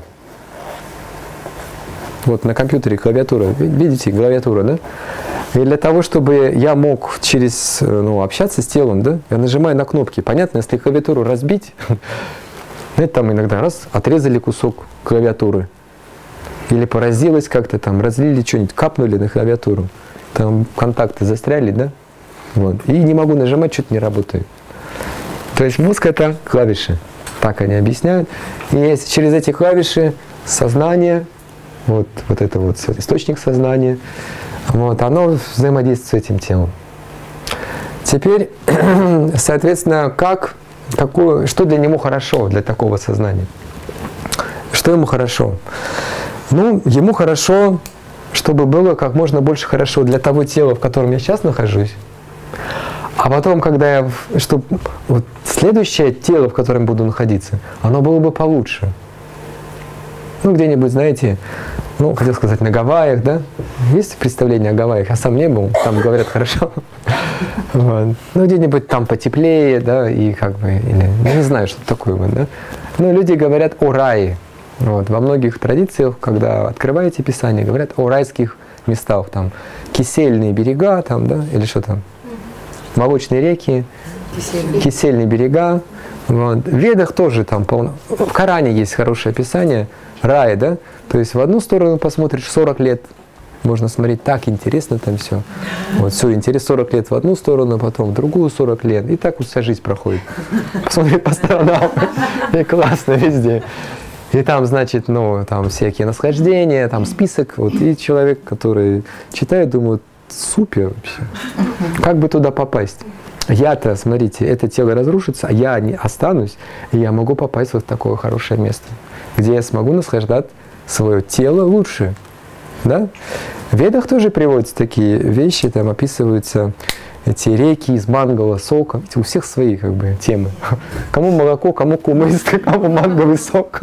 вот на компьютере клавиатура, видите, клавиатура, да, и для того, чтобы я мог через, ну, общаться с телом, да, я нажимаю на кнопки, понятно, если клавиатуру разбить, это там иногда раз, отрезали кусок клавиатуры, или поразилось как-то там, разлили что-нибудь, капнули на клавиатуру, там контакты застряли, да? Вот. И не могу нажимать, что-то не работает. То есть мозг это клавиши, так они объясняют. И через эти клавиши сознание, вот, вот это вот источник сознания, вот, оно взаимодействует с этим телом. Теперь, соответственно, как, какую, что для него хорошо, для такого сознания? Что ему хорошо? Ну, ему хорошо, чтобы было как можно больше хорошо для того тела, в котором я сейчас нахожусь. А потом, когда я, чтобы вот следующее тело, в котором буду находиться, оно было бы получше. Ну, где-нибудь, знаете, ну, хотел сказать, на Гавайях, да? Есть представление о Гавайях? Я сам не был, там говорят хорошо. Вот. Ну, где-нибудь там потеплее, да, и как бы, или, ну, не знаю, что такое, да? Ну, люди говорят о рае. Вот. Во многих традициях, когда открываете Писание, говорят о райских местах, там кисельные берега, там, да, или что там, молочные реки, кисельные, кисельные берега. Вот. В Ведах тоже там полно. В Коране есть хорошее описание рая, да, то есть в одну сторону посмотришь сорок лет, можно смотреть, так интересно там все. Вот, все интересно, сорок лет в одну сторону, потом в другую сорок лет. И так вот вся жизнь проходит. Посмотри по сторонам. И классно везде. И там, значит, ну, там всякие насхождения, там список. Вот, и человек, который читает, думает, супер вообще. Как бы туда попасть? Я-то, смотрите, это тело разрушится, а я не останусь, и я могу попасть вот в такое хорошее место, где я смогу наслаждать свое тело лучше. Да? В Ведах тоже приводятся такие вещи, там описываются эти реки из мангового сока. У всех свои как бы темы. Кому молоко, кому кумыс, кому манговый сок.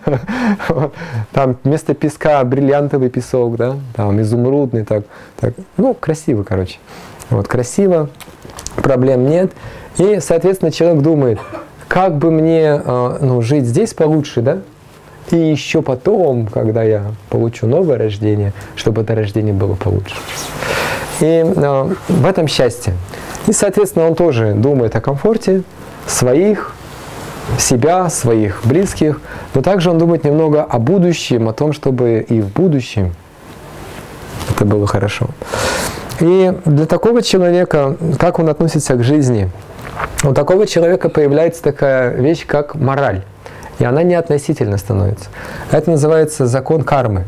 Там вместо песка бриллиантовый песок, да? Там изумрудный. Так, так. Ну, красиво, короче. Вот, красиво, проблем нет. И, соответственно, человек думает, как бы мне ну, жить здесь получше, да? И еще потом, когда я получу новое рождение, чтобы это рождение было получше. И э, в этом счастье. И, соответственно, он тоже думает о комфорте своих, себя, своих близких, но также он думает немного о будущем, о том, чтобы и в будущем это было хорошо. И для такого человека, как он относится к жизни, у такого человека появляется такая вещь, как мораль. И она не относительно становится. Это называется закон кармы.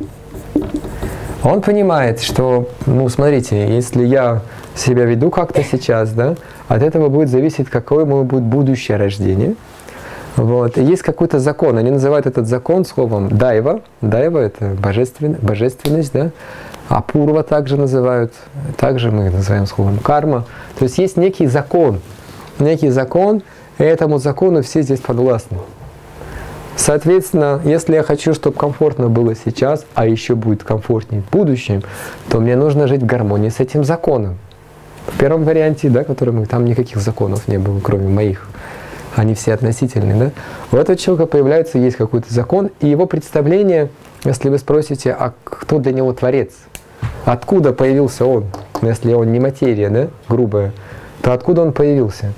Он понимает, что, ну, смотрите, если я себя веду как-то сейчас, да, от этого будет зависеть, какое мое будет будущее рождение. Вот. И есть какой-то закон. Они называют этот закон словом дайва. Дайва – это божественность, божественность, да. Апурва также называют. Также мы называем словом карма. То есть есть некий закон. Некий закон, и этому закону все здесь подвластны. Соответственно, если я хочу, чтобы комфортно было сейчас, а еще будет комфортнее в будущем, то мне нужно жить в гармонии с этим законом. В первом варианте, да, который мы, там никаких законов не было, кроме моих. Они все относительные. Да? У этого человека появляется, есть какой-то закон, и его представление, если вы спросите, а кто для него творец? Откуда появился он? Если он не материя, да, грубая, то откуда он появился?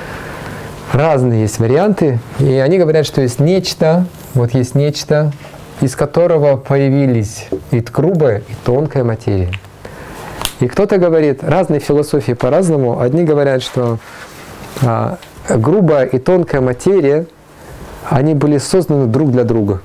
Разные есть варианты, и они говорят, что есть нечто, вот есть нечто, из которого появились и грубая, и тонкая материя. И кто-то говорит, разные философии по-разному, одни говорят, что а, грубая и тонкая материя, они были созданы друг для друга.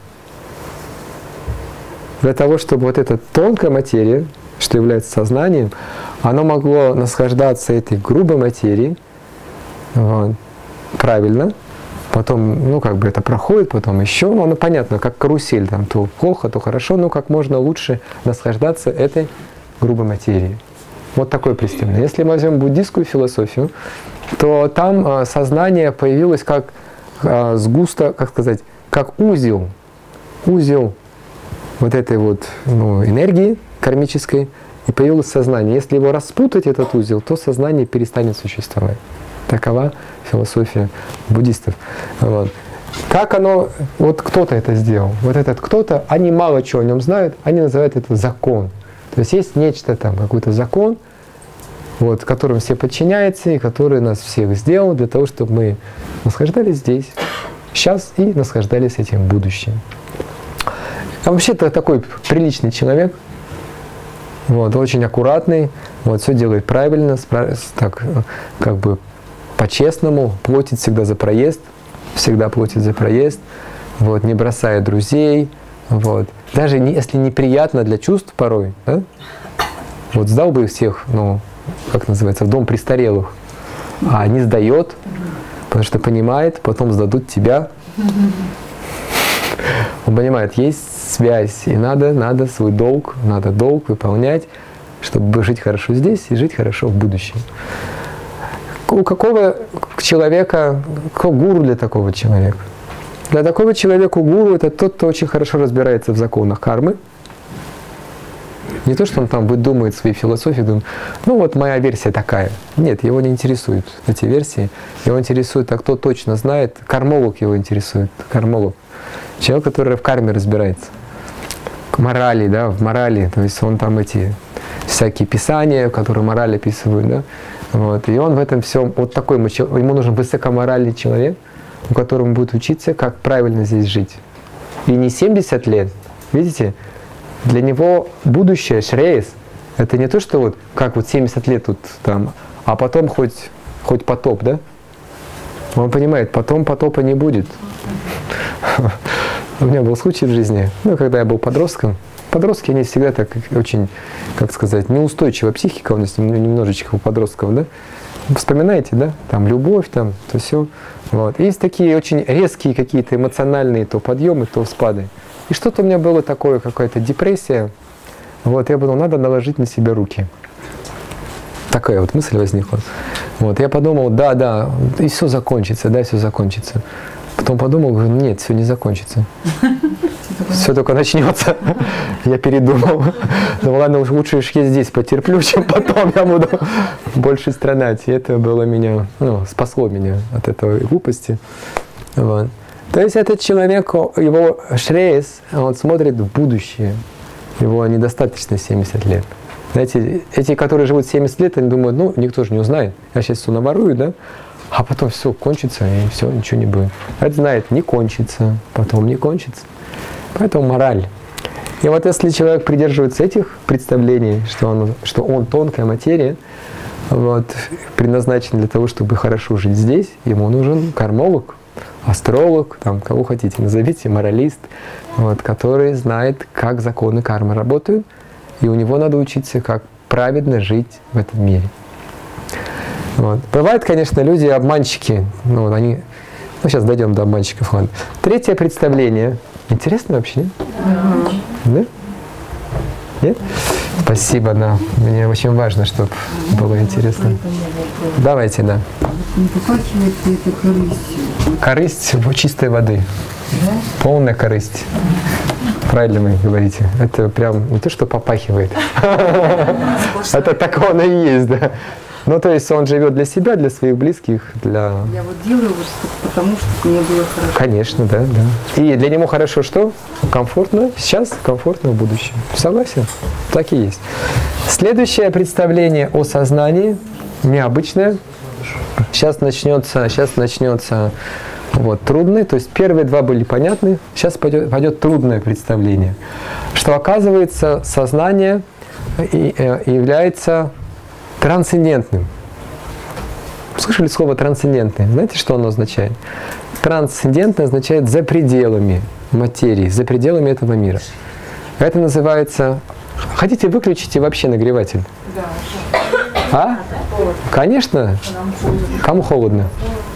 Для того, чтобы вот эта тонкая материя, что является сознанием, оно могло наслаждаться этой грубой материей, вот, правильно, потом, ну, как бы это проходит, потом еще, ну, оно понятно, как карусель, там, то плохо, то хорошо, но как можно лучше наслаждаться этой грубой материей. Вот такое представление. Если мы возьмем буддийскую философию, то там а, сознание появилось как а, сгусто, как сказать, как узел, узел вот этой вот, ну, энергии кармической, и появилось сознание. Если его распутать, этот узел, то сознание перестанет существовать. Такова философия буддистов. Вот. Как оно, вот кто-то это сделал, вот этот кто-то, они мало чего о нем знают, они называют это закон. То есть есть нечто там, какой-то закон, вот, которым все подчиняются, и который нас всех сделал для того, чтобы мы наслаждались здесь, сейчас, и наслаждались этим будущим. А вообще-то такой приличный человек, вот, очень аккуратный, вот, все делает правильно, так, как бы по-честному, платит всегда за проезд, всегда платит за проезд, вот, не бросает друзей, вот. Даже не, если неприятно для чувств порой, да? Вот сдал бы их всех, ну, как называется, в дом престарелых, а не сдает, потому что понимает, потом сдадут тебя. Он понимает, есть связь, и надо, надо свой долг, надо долг выполнять, чтобы жить хорошо здесь и жить хорошо в будущем. У какого человека, какой гуру для такого человека? Для такого человека гуру это тот, кто очень хорошо разбирается в законах кармы, Не то, что он там выдумывает свои философии, думает, ну вот моя версия такая. Нет, его не интересуют эти версии. Его интересует, а кто точно знает, кармолог его интересует, кармолог. Человек, который в карме разбирается. К морали, да, в морали. То есть он там эти всякие писания, которые мораль описывают, да. Вот. И он в этом всем, вот такой, ему нужен высокоморальный человек, у которого будет учиться, как правильно здесь жить. И не семьдесят лет, видите, для него будущее, шрейс, это не то, что вот, как вот семьдесят лет тут там, а потом хоть, хоть потоп, да? Он понимает, потом потопа не будет. У меня был случай в жизни, ну, когда я был подростком. Подростки, они всегда так очень, как сказать, неустойчивая психика у нас немножечко у подростков, да? Вспоминаете, да? Там любовь, там, то все. Вот. Есть такие очень резкие какие-то эмоциональные то подъемы, то спады. И что-то у меня было такое, какая-то депрессия. Вот, я подумал, надо наложить на себя руки. Такая вот мысль возникла. Вот, я подумал, да, да, и все закончится, да, все закончится. Потом подумал, говорю, нет, все не закончится. Все только начнется. Я передумал. Ну ладно, уж лучше уж я здесь потерплю, чем потом я буду больше страдать. И это было меня, ну, спасло меня от этой глупости. Вот. То есть этот человек, его шрейс, он смотрит в будущее. Его недостаточно семьдесят лет. Знаете, эти, которые живут семьдесят лет, они думают, ну, никто же не узнает. Я сейчас все наворую, да? А потом все кончится, и все, ничего не будет. А это знает, не кончится, потом не кончится. Поэтому мораль. И вот если человек придерживается этих представлений, что он, что он тонкая материя, вот, предназначен для того, чтобы хорошо жить здесь, ему нужен кармолог, астролог, там, кого хотите, назовите, моралист, вот, который знает, как законы кармы работают, и у него надо учиться, как праведно жить в этом мире. Вот. Бывают, конечно, люди обманщики, ну, они, ну, сейчас дойдем до обманщиков, ладно. Третье представление. Интересно вообще, нет? Mm-hmm. Да? Нет? Спасибо, да. Мне очень важно, чтобы было интересно. Давайте, да. Не попахивает ли это корыстью? Корысть чистой воды. Да? Полная корысть. Правильно вы говорите. Это прям не то, что попахивает. Это так он и есть, да. Ну, то есть он живет для себя, для своих близких, для... Я вот делаю вот потому, что мне было хорошо. Конечно, да, да. И для него хорошо что? Комфортно сейчас, комфортно в будущем. Согласен? Так и есть. Следующее представление о сознании, необычное. Сейчас начнется, сейчас начнется вот, трудный, то есть первые два были понятны, сейчас пойдет, пойдет трудное представление. Что оказывается, сознание и, э, является трансцендентным. Слышали слово трансцендентный? Знаете, что оно означает? Трансцендентный означает за пределами материи, за пределами этого мира. Это называется... Хотите, выключите вообще нагреватель? Да. А? Конечно. Кому холодно?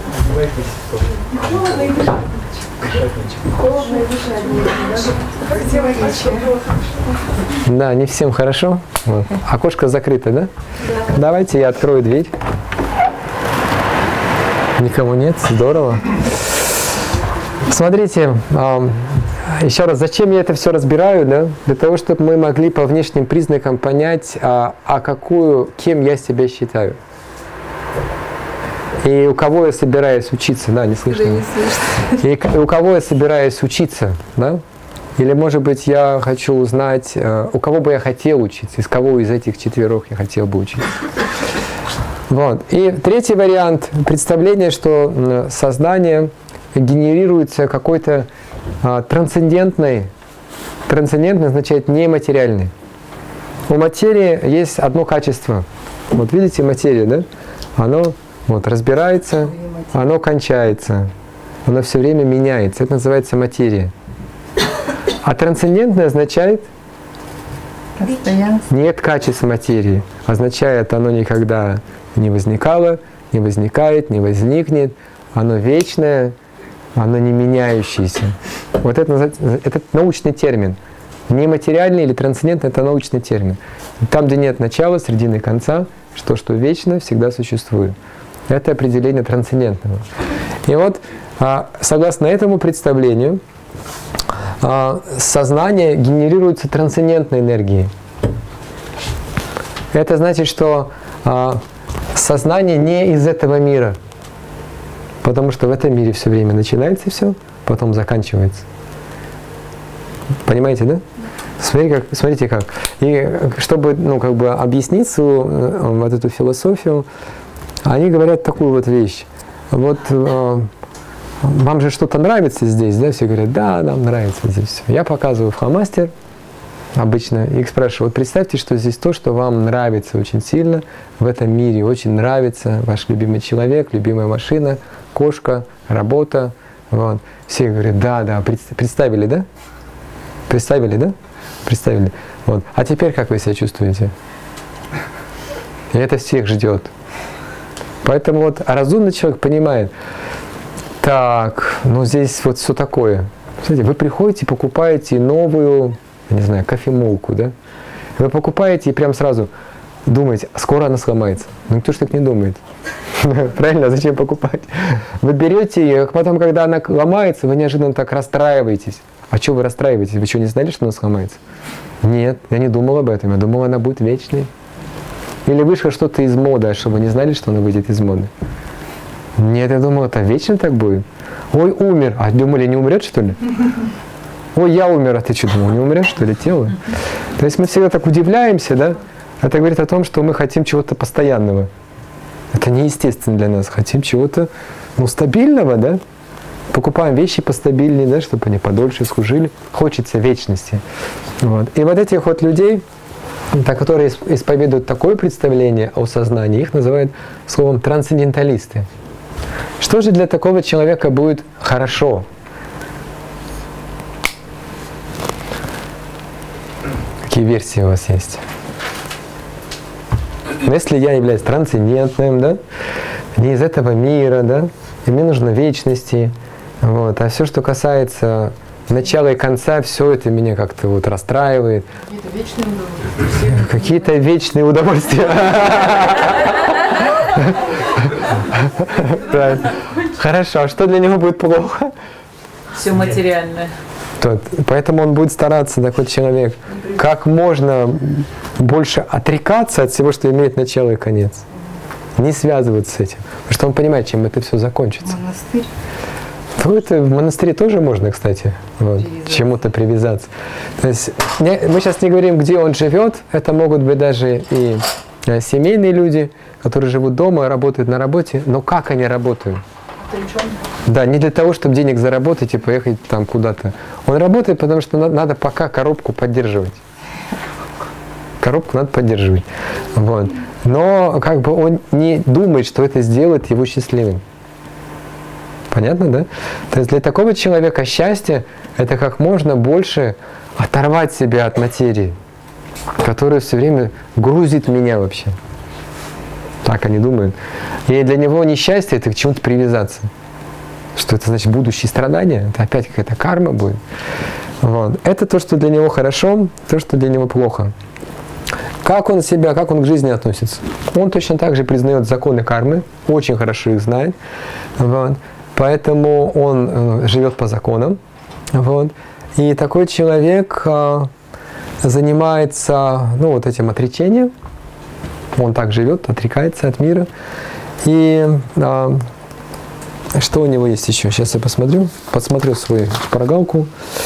Да, не всем хорошо. Вот. Окошко закрыто, да? Да. Давайте я открою дверь. Никому нет? Здорово. Смотрите, э, еще раз, зачем я это все разбираю, да? Для того, чтобы мы могли по внешним признакам понять, а, а какую, кем я себя считаю. И у кого я собираюсь учиться, да, не слышно? Да, не слышно. И у кого я собираюсь учиться, да? Или, может быть, я хочу узнать, у кого бы я хотел учиться, из кого из этих четверых я хотел бы учиться. Вот. И третий вариант представления, что сознание генерируется какой-то а, трансцендентной, трансцендентный означает нематериальный. У материи есть одно качество. Вот видите, материя, да? Оно вот, разбирается, оно кончается, оно все время меняется. Это называется материя. А трансцендентное означает нет качества материи. Означает, оно никогда не возникало, не возникает, не возникнет. Оно вечное, оно не меняющееся. Вот это, это научный термин. Нематериальный или трансцендентный – это научный термин. Там, где нет начала, середины и конца, что, что вечно, всегда существует. Это определение трансцендентного. И вот, согласно этому представлению, сознание генерируется трансцендентной энергией. Это значит, что а, сознание не из этого мира. Потому что в этом мире все время начинается все, потом заканчивается. Понимаете, да? Смотри, как, смотрите как. И чтобы ну, как бы объяснить свою, вот эту философию, они говорят такую вот вещь. Вот э, вам же что-то нравится здесь, да? Все говорят, да, нам нравится здесь все. Я показываю фломастер обычно и их спрашиваю, вот представьте, что здесь то, что вам нравится очень сильно в этом мире, очень нравится ваш любимый человек, любимая машина, кошка, работа. Вот. Все говорят, да, да, представили, да? Представили, да? Представили. Вот. А теперь как вы себя чувствуете? И это всех ждет. Поэтому вот разумный человек понимает, так, ну здесь вот все такое. Смотрите, вы приходите, покупаете новую, не знаю, кофемолку, да? Вы покупаете и прям сразу думаете, скоро она сломается. Ну никто ж так не думает. Правильно? Зачем покупать? Вы берете ее, а потом, когда она ломается, вы неожиданно так расстраиваетесь. А что вы расстраиваетесь? Вы что, не знали, что она сломается? Нет, я не думал об этом. Я думал, она будет вечной. Или вышло что-то из моды, а что, вы не знали, что она выйдет из моды? Нет, я думал, это вечно так будет. Ой, умер. А думали, не умрет, что ли? Ой, я умер. А ты что, думал, не умрет, что ли, тело? То есть мы всегда так удивляемся, да? Это говорит о том, что мы хотим чего-то постоянного. Это неестественно для нас. Хотим чего-то, ну, стабильного, да? Покупаем вещи постабильнее, да, чтобы они подольше служили. Хочется вечности. Вот. И вот этих вот людей, которые исповедуют такое представление о сознании, их называют словом трансценденталисты. Что же для такого человека будет хорошо? Какие версии у вас есть? Если я являюсь трансцендентным, да, не из этого мира, да, и мне нужно вечности, вот, а все, что касается начала и конца, все это меня как-то вот расстраивает. Какие-то вечные удовольствия. Хорошо, а что для него будет плохо? Все материальное. Поэтому он будет стараться, такой человек, как можно больше отрекаться от всего, что имеет начало и конец. Не связываться с этим. Потому что он понимает, чем это все закончится. Монастырь. Ну, это в монастыре тоже можно, кстати, вот, чему-то привязаться. То есть не, мы сейчас не говорим, где он живет. Это могут быть даже и э, семейные люди, которые живут дома, работают на работе. Но как они работают? Да, не для того, чтобы денег заработать и поехать там куда-то. Он работает, потому что надо, надо пока коробку поддерживать. Коробку надо поддерживать. Вот. Но как бы он не думает, что это сделает его счастливым. Понятно, да? То есть для такого человека счастье – это как можно больше оторвать себя от материи, которая все время грузит меня вообще. Так они думают. И для него несчастье – это к чему-то привязаться. Что это значит будущие страдания? Это опять какая-то карма будет. Вот. Это то, что для него хорошо, то, что для него плохо. Как он себя, как он к жизни относится? Он точно так же признает законы кармы, очень хорошо их знает. Вот. Поэтому он э, живет по законам. Вот. И такой человек э, занимается ну, вот этим отречением. Он так живет, отрекается от мира. И э, что у него есть еще? Сейчас я посмотрю. Посмотрю свою шпаргалку.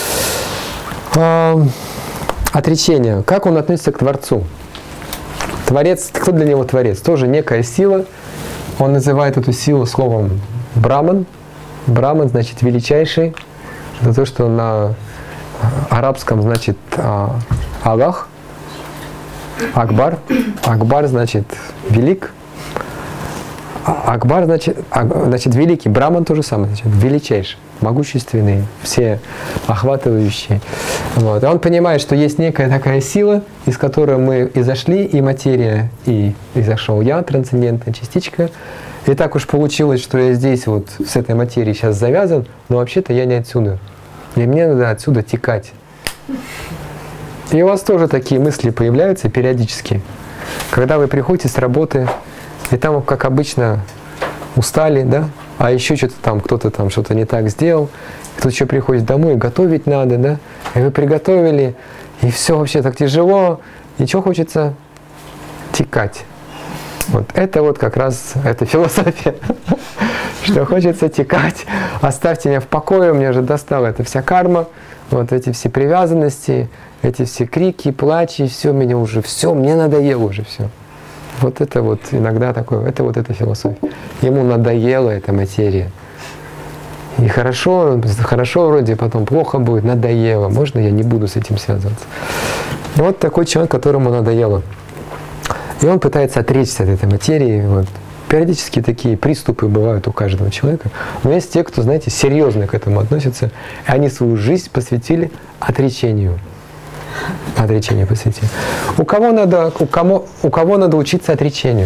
Э, отречение. Как он относится к Творцу? Творец, кто для него Творец? Тоже некая сила. Он называет эту силу словом Браман. Браман значит величайший. Это то, что на арабском значит а, Аллах. Акбар. Акбар значит велик. А, Акбар значит, а, значит великий. Браман то же самое значит величайший, могущественный, все охватывающий. Вот. И он понимает, что есть некая такая сила, из которой мы изошли, и материя, и изошел я, трансцендентная частичка. И так уж получилось, что я здесь вот с этой материей сейчас завязан, но вообще-то я не отсюда. И мне надо отсюда текать. И у вас тоже такие мысли появляются периодически. Когда вы приходите с работы, и там, как обычно, устали, да? А еще что-то там, кто-то там что-то не так сделал. Кто-то еще приходит домой, готовить надо, да? И вы приготовили, и все вообще так тяжело. И что хочется? текать. Вот это вот как раз, это философия, что хочется текать. Оставьте меня в покое, меня уже достала эта вся карма, вот эти все привязанности, эти все крики, плачи, все, меня уже, все, мне надоело уже все. Вот это вот иногда такое, это вот эта философия. Ему надоела эта материя. И хорошо, хорошо вроде, потом плохо будет, надоело. Можно я не буду с этим связываться? И вот такой человек, которому надоело. И он пытается отречься от этой материи. Вот. Периодически такие приступы бывают у каждого человека. Но есть те, кто, знаете, серьезно к этому относятся. И они свою жизнь посвятили отречению. Отречению посвятили. У кого надо, у кого, у кого надо учиться отречению?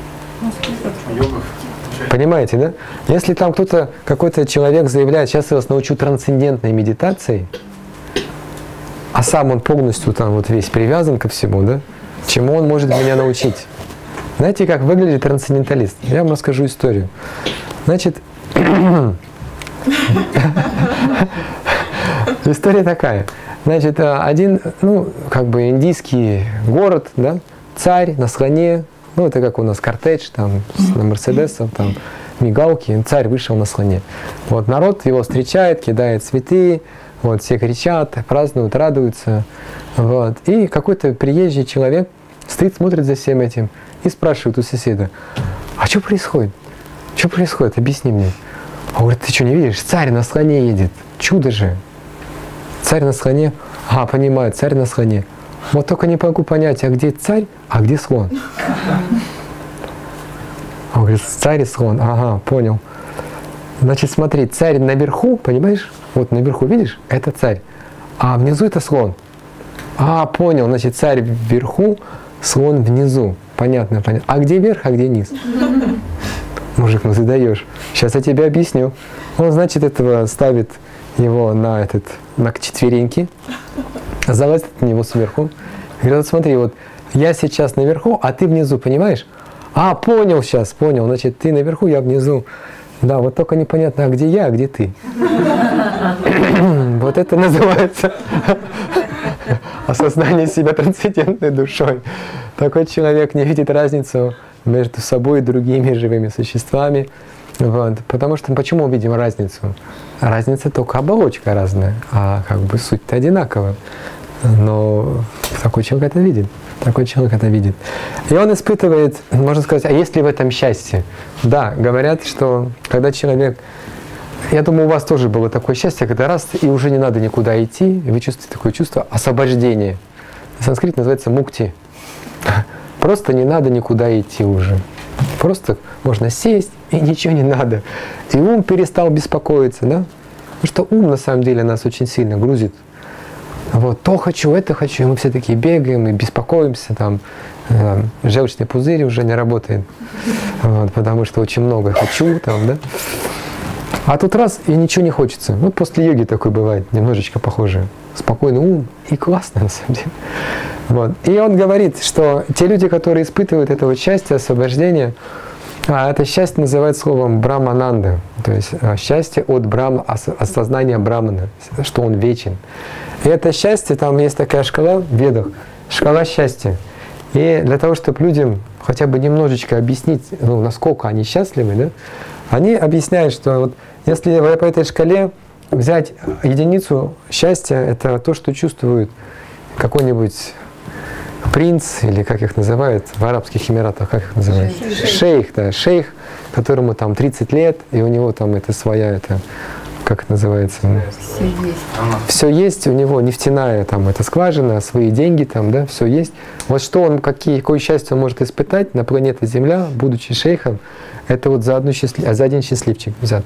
Понимаете, да? Если там кто-то, какой-то человек заявляет, сейчас я вас научу трансцендентной медитации, а сам он полностью там вот весь привязан ко всему, да? Чему он может меня научить? Знаете, как выглядит трансценденталист? Я вам расскажу историю. Значит, история такая. Значит, один, ну, как бы индийский город, да, царь на слоне, ну, это как у нас кортедж, там, на мерседесах, там, мигалки, царь вышел на слоне. Вот народ его встречает, кидает цветы, вот, все кричат, празднуют, радуются. Вот. И какой-то приезжий человек стоит, смотрит за всем этим и спрашивает у соседа: а что происходит? Что происходит? Объясни мне. Он говорит: ты что, не видишь? Царь на слоне едет. Чудо же. Царь на слоне. А, понимаю, царь на слоне. Вот только не могу понять, а где царь, а где слон? Он говорит: царь и слон. Ага, понял. Значит, смотри, царь наверху, понимаешь? Вот наверху, видишь? Это царь. А внизу это слон. А, понял. Значит, царь вверху, слон внизу. Понятно, понятно. А где верх, а где низ? Мужик, ну ты даешь. Сейчас я тебе объясню. Он, значит, этого ставит его на этот, на четвереньки, залазит на него сверху. Говорит: вот смотри, вот я сейчас наверху, а ты внизу, понимаешь? А, понял сейчас, понял. Значит, ты наверху, я внизу. Да, вот только непонятно, а где я, а где ты. Вот это называется осознание себя трансцендентной душой. Такой человек не видит разницу между собой и другими живыми существами. Вот. Потому что почему мы видим разницу? Разница только оболочка разная, а как бы суть-то одинаковая. Но такой человек это видит. Такой человек это видит. И он испытывает, можно сказать, а есть ли в этом счастье? Да, говорят, что когда человек... Я думаю, у вас тоже было такое счастье, когда раз, и уже не надо никуда идти, и вы чувствуете такое чувство освобождения. На санскрите называется мукти. Просто не надо никуда идти уже. Просто можно сесть, и ничего не надо. И ум перестал беспокоиться, да? Потому что ум, на самом деле, нас очень сильно грузит. Вот, то хочу, это хочу, и мы все такие бегаем и беспокоимся, там, э, желчный пузырь уже не работает, вот, потому что очень много хочу, там, да. А тут раз, и ничего не хочется. Вот после йоги такой бывает, немножечко похоже. Спокойный ум, и классно, на самом деле. Вот. И он говорит, что те люди, которые испытывают это вот счастье, освобождение, а это счастье называют словом брамананда, то есть счастье от брама, осознания брамана, что он вечен. И это счастье, там есть такая шкала в ведах, шкала счастья. И для того, чтобы людям хотя бы немножечко объяснить, ну, насколько они счастливы, да, они объясняют, что вот если по этой шкале взять единицу счастья, это то, что чувствует какой-нибудь принц, или как их называют в Арабских Эмиратах, как их называют? Шейх. Шейх, да, шейх, которому там тридцать лет, и у него там это своя, это, как это называется? Все есть. Все есть, у него нефтяная там эта скважина, свои деньги там, да, все есть. Вот что он, какие, какое счастье он может испытать на планете Земля, будучи шейхом, это вот за, одну счастлив... за один счастливчик взято.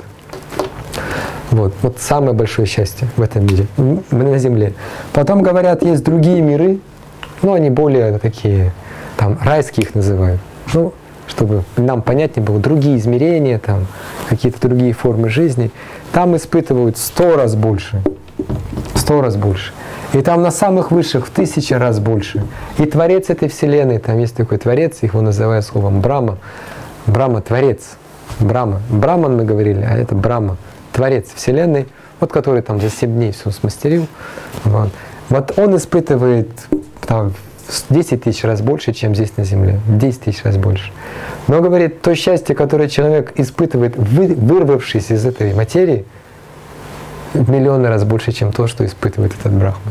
Вот, вот самое большое счастье в этом мире, на Земле. Потом говорят, есть другие миры, но они более такие, там, райские их называют. Ну, чтобы нам понятнее было, другие измерения, там, какие-то другие формы жизни. Там испытывают сто раз больше. Сто раз больше. И там на самых высших в тысячи раз больше. И Творец этой Вселенной, там есть такой Творец, его называют словом Брахма. Брахма – Творец. Брахма. Браман мы говорили, а это Брахма. Творец Вселенной, вот который там за семь дней все смастерил. Вот, вот он испытывает там десять тысяч раз больше, чем здесь на Земле. десять тысяч раз больше. Но, говорит, то счастье, которое человек испытывает, вы, вырвавшись из этой материи, в миллионы раз больше, чем то, что испытывает этот брахман.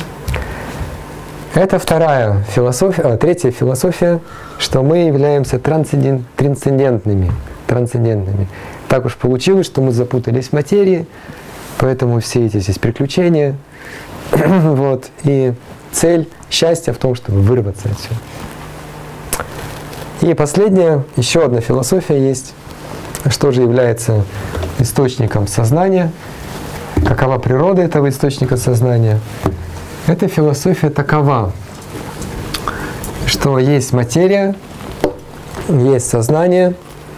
Это вторая философия, а, третья философия, что мы являемся трансцендент, трансцендентными, трансцендентными. Так уж получилось, что мы запутались в материи, поэтому все эти здесь приключения. Вот. И цель счастья в том, чтобы вырваться отсюда. И последняя, еще одна философия есть, что же является источником сознания, какова природа этого источника сознания. Эта философия такова, что есть материя, есть сознание,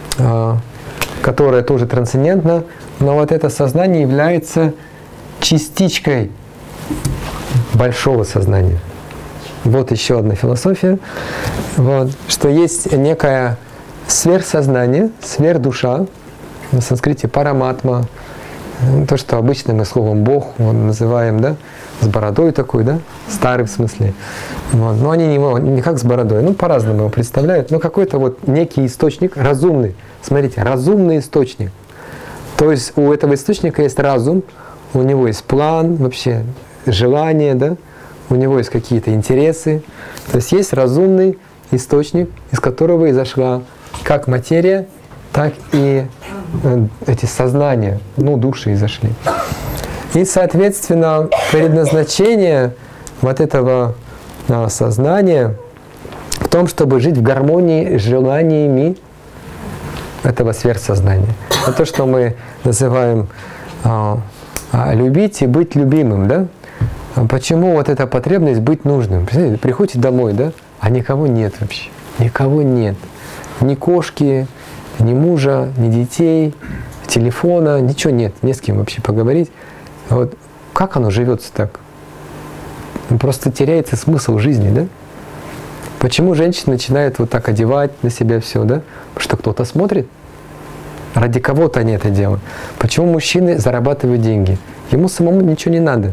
которое тоже трансцендентно, но вот это сознание является частичкой большого сознания. Вот еще одна философия, вот, что есть некое сверхсознание, сверхдуша, на санскрите параматма, то, что обычно мы словом Бог называем, да, с бородой такой, да, старый в смысле. Вот. Но они не, не как с бородой, ну по-разному его представляют, но какой-то вот некий источник разумный. Смотрите, разумный источник. То есть у этого источника есть разум, у него есть план, вообще желание, да, у него есть какие-то интересы. То есть есть разумный источник, из которого изошла как материя, так и эти сознания, ну, души изошли. И, соответственно, предназначение вот этого а, сознания в том, чтобы жить в гармонии с желаниями этого сверхсознания. Это то, что мы называем а, а, любить и быть любимым, да? Почему вот эта потребность быть нужным? Представляете, приходите домой, да, а никого нет вообще, никого нет. Ни кошки, ни мужа, ни детей, телефона, ничего нет, не с кем вообще поговорить. Вот как оно живется так? Просто теряется смысл жизни, да? Почему женщина начинает вот так одевать на себя все, да? Потому что кто-то смотрит. Ради кого-то они это делают. Почему мужчины зарабатывают деньги? Ему самому ничего не надо.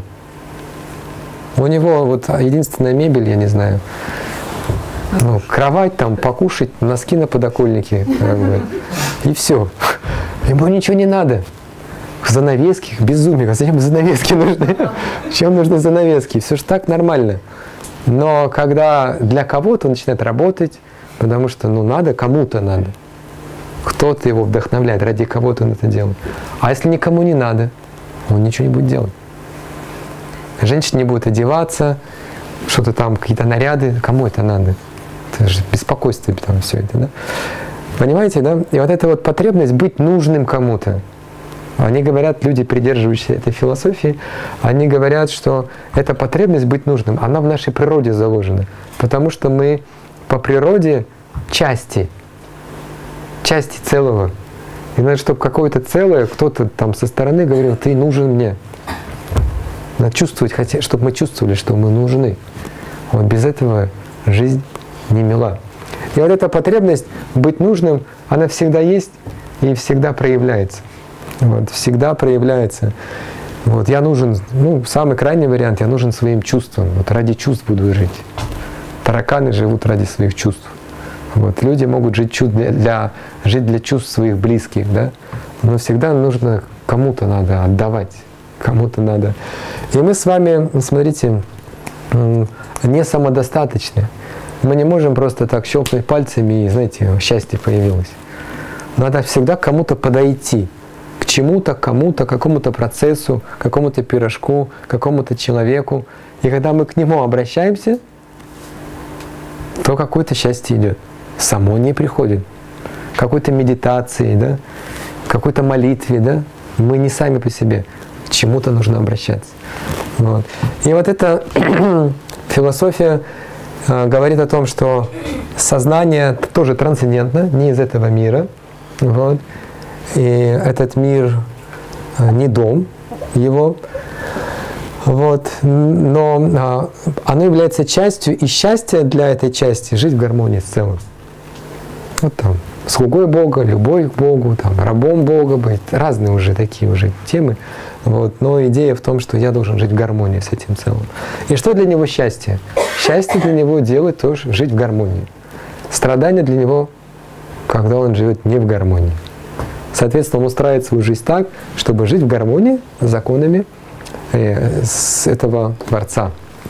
У него вот единственная мебель, я не знаю, ну, кровать там, покушать, носки на подоконнике, как бы, и все. Ему ничего не надо. Занавески, безумие. А зачем занавески нужны? Чем нужны занавески? Все же так нормально. Но когда для кого-то он начинает работать, потому что ну надо, кому-то надо. Кто-то его вдохновляет, ради кого-то он это делает. А если никому не надо, он ничего не будет делать. Женщина не будет одеваться, что-то там, какие-то наряды, кому это надо? Это же беспокойство там все это, да? Понимаете, да? И вот эта вот потребность быть нужным кому-то. Они говорят, люди, придерживающиеся этой философии, они говорят, что эта потребность быть нужным, она в нашей природе заложена. Потому что мы по природе части, части целого. И надо, чтобы какое-то целое, кто-то там со стороны говорил, ты нужен мне. Надо чувствовать, хотя, чтобы мы чувствовали, что мы нужны. Вот без этого жизнь не мила. И вот эта потребность быть нужным, она всегда есть и всегда проявляется. Вот, всегда проявляется. Вот, я нужен, ну, самый крайний вариант, я нужен своим чувствам. Вот ради чувств буду жить. Тараканы живут ради своих чувств. Вот, люди могут жить для, для, жить для чувств своих близких, да? Но всегда нужно кому-то надо отдавать, кому-то надо. И мы с вами, смотрите, не самодостаточны. Мы не можем просто так щелкнуть пальцами и, знаете, счастье появилось. Надо всегда к кому-то подойти. К чему-то, кому-то, какому-то процессу, какому-то пирожку, какому-то человеку. И когда мы к нему обращаемся, то какое-то счастье идет. Само не приходит. Какой-то медитации, да? Какой-то молитве, да? Мы не сами по себе. К чему-то нужно обращаться. Вот. И вот эта философия э, говорит о том, что сознание тоже трансцендентно, не из этого мира. Вот. И этот мир э, не дом его. Вот. Но э, оно является частью, и счастье для этой части — жить в гармонии с целым. Вот там, слугой Бога, любовь к Богу, там, рабом Бога быть, разные уже такие уже темы. Вот. Но идея в том, что я должен жить в гармонии с этим целым. И что для него счастье? счастье для него делает тоже жить в гармонии. Страдание для него, когда он живет не в гармонии. Соответственно, он устраивает свою жизнь так, чтобы жить в гармонии с законами э, с этого Творца.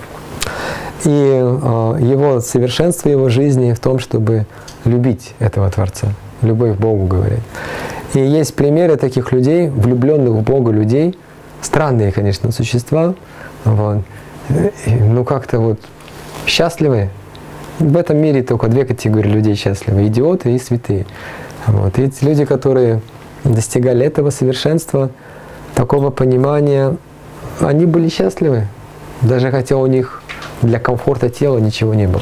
И э, его совершенство его жизни в том, чтобы любить этого Творца. Любовь к Богу, говорят. И есть примеры таких людей, влюбленных в Бога людей, странные, конечно, существа, вот. И, ну как-то вот счастливые. В этом мире только две категории людей счастливы: идиоты и святые. Вот. И эти люди, которые достигали этого совершенства, такого понимания, они были счастливы, даже хотя у них для комфорта тела ничего не было.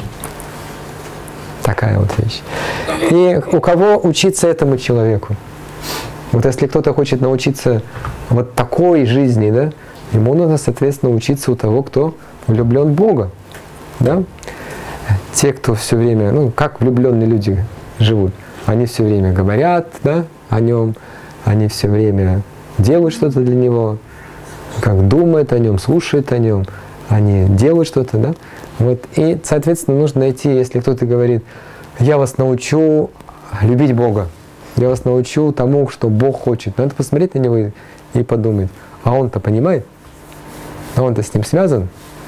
Такая вот вещь. И у кого учиться этому человеку? Вот если кто-то хочет научиться вот такой жизни, да, ему нужно, соответственно, учиться у того, кто влюблен в Бога. Да? Те, кто все время, ну, как влюбленные люди живут, они все время говорят, да, о нем, они все время делают что-то для него, как думают о нем, слушают о нем, они делают что-то, да. Вот. И, соответственно, нужно найти, если кто-то говорит: я вас научу любить Бога, я вас научу тому, что Бог хочет. Надо посмотреть на него и, и подумать: а он-то понимает? А он-то с ним связан?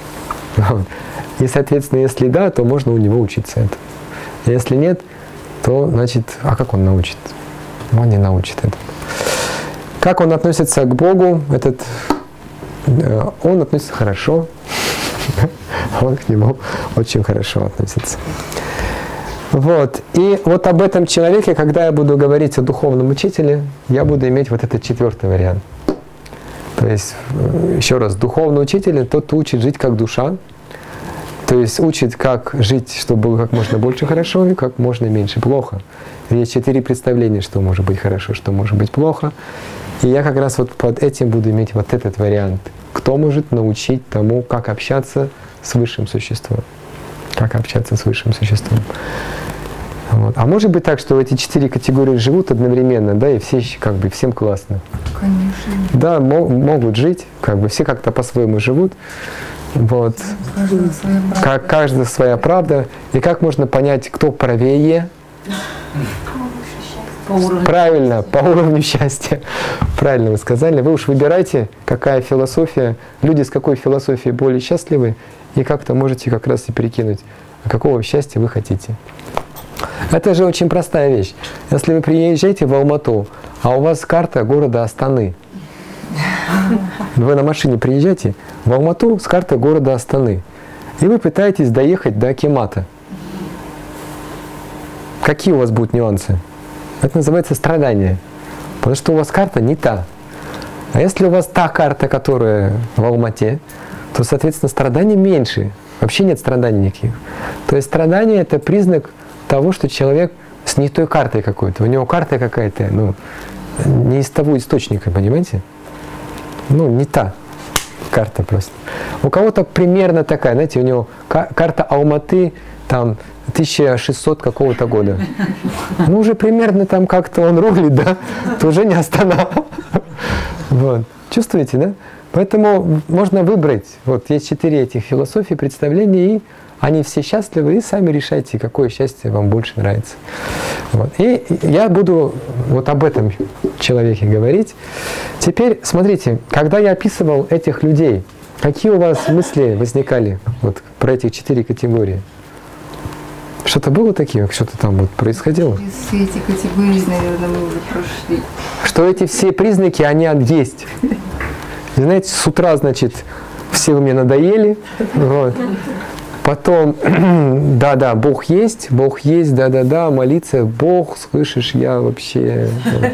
И, соответственно, если да, то можно у него учиться это. Если нет, то, значит, а как он научит? Он не научит это. Как он относится к Богу? Этот, он относится хорошо. Он к нему очень хорошо относится. Вот. И вот об этом человеке, когда я буду говорить о духовном учителе, я буду иметь вот этот четвертый вариант. То есть, еще раз, духовный учитель — тот, кто учит жить как душа, то есть учит, как жить, чтобы было как можно больше хорошо и как можно меньше плохо. Есть четыре представления, что может быть хорошо, что может быть плохо. И я как раз вот под этим буду иметь вот этот вариант. Кто может научить тому, как общаться с высшим существом? Как общаться с высшим существом? Вот. А может быть так, что эти четыре категории живут одновременно, да, и все как бы всем классно? Конечно. Да, мо- могут жить, как бы все как-то по-своему живут. Вот. Каждая своя правда. Как каждая своя правда. И как можно понять, кто правее? По уровню. Правильно, по уровню счастья. Правильно вы сказали. Вы уж выбирайте, какая философия, люди с какой философией более счастливы, и как-то можете как раз и перекинуть, какого счастья вы хотите. Это же очень простая вещь. Если вы приезжаете в Алмату, а у вас карта города Астаны. Вы на машине приезжаете в Алмату с картой города Астаны, и вы пытаетесь доехать до Акимата. Какие у вас будут нюансы? Это называется страдание. Потому что у вас карта не та. А если у вас та карта, которая в Алмате, то, соответственно, страданий меньше. Вообще нет страданий никаких. То есть страдание — это признак того, что человек с не той картой какой-то. У него карта какая-то, ну, не из того источника, понимаете? Ну, не та карта просто. У кого-то примерно такая, знаете, у него карта Алматы, там, тысяча шестьсот какого-то года. Ну, уже примерно там как-то он рулит, да? То уже не Астана. Вот. Чувствуете, да? Поэтому можно выбрать. Вот есть четыре этих философии, представления, и они все счастливы, и сами решайте, какое счастье вам больше нравится. Вот. И я буду вот об этом человеке говорить. Теперь, смотрите, когда я описывал этих людей, какие у вас мысли возникали вот про этих четыре категории? Что-то было такие, что-то там вот происходило? Все эти категории, наверное, мы уже прошли. Что эти все признаки, они есть. И знаете, с утра, значит, все вы мне надоели. Вот. Потом, да-да, Бог есть, Бог есть, да-да-да, молиться, Бог, слышишь, я вообще...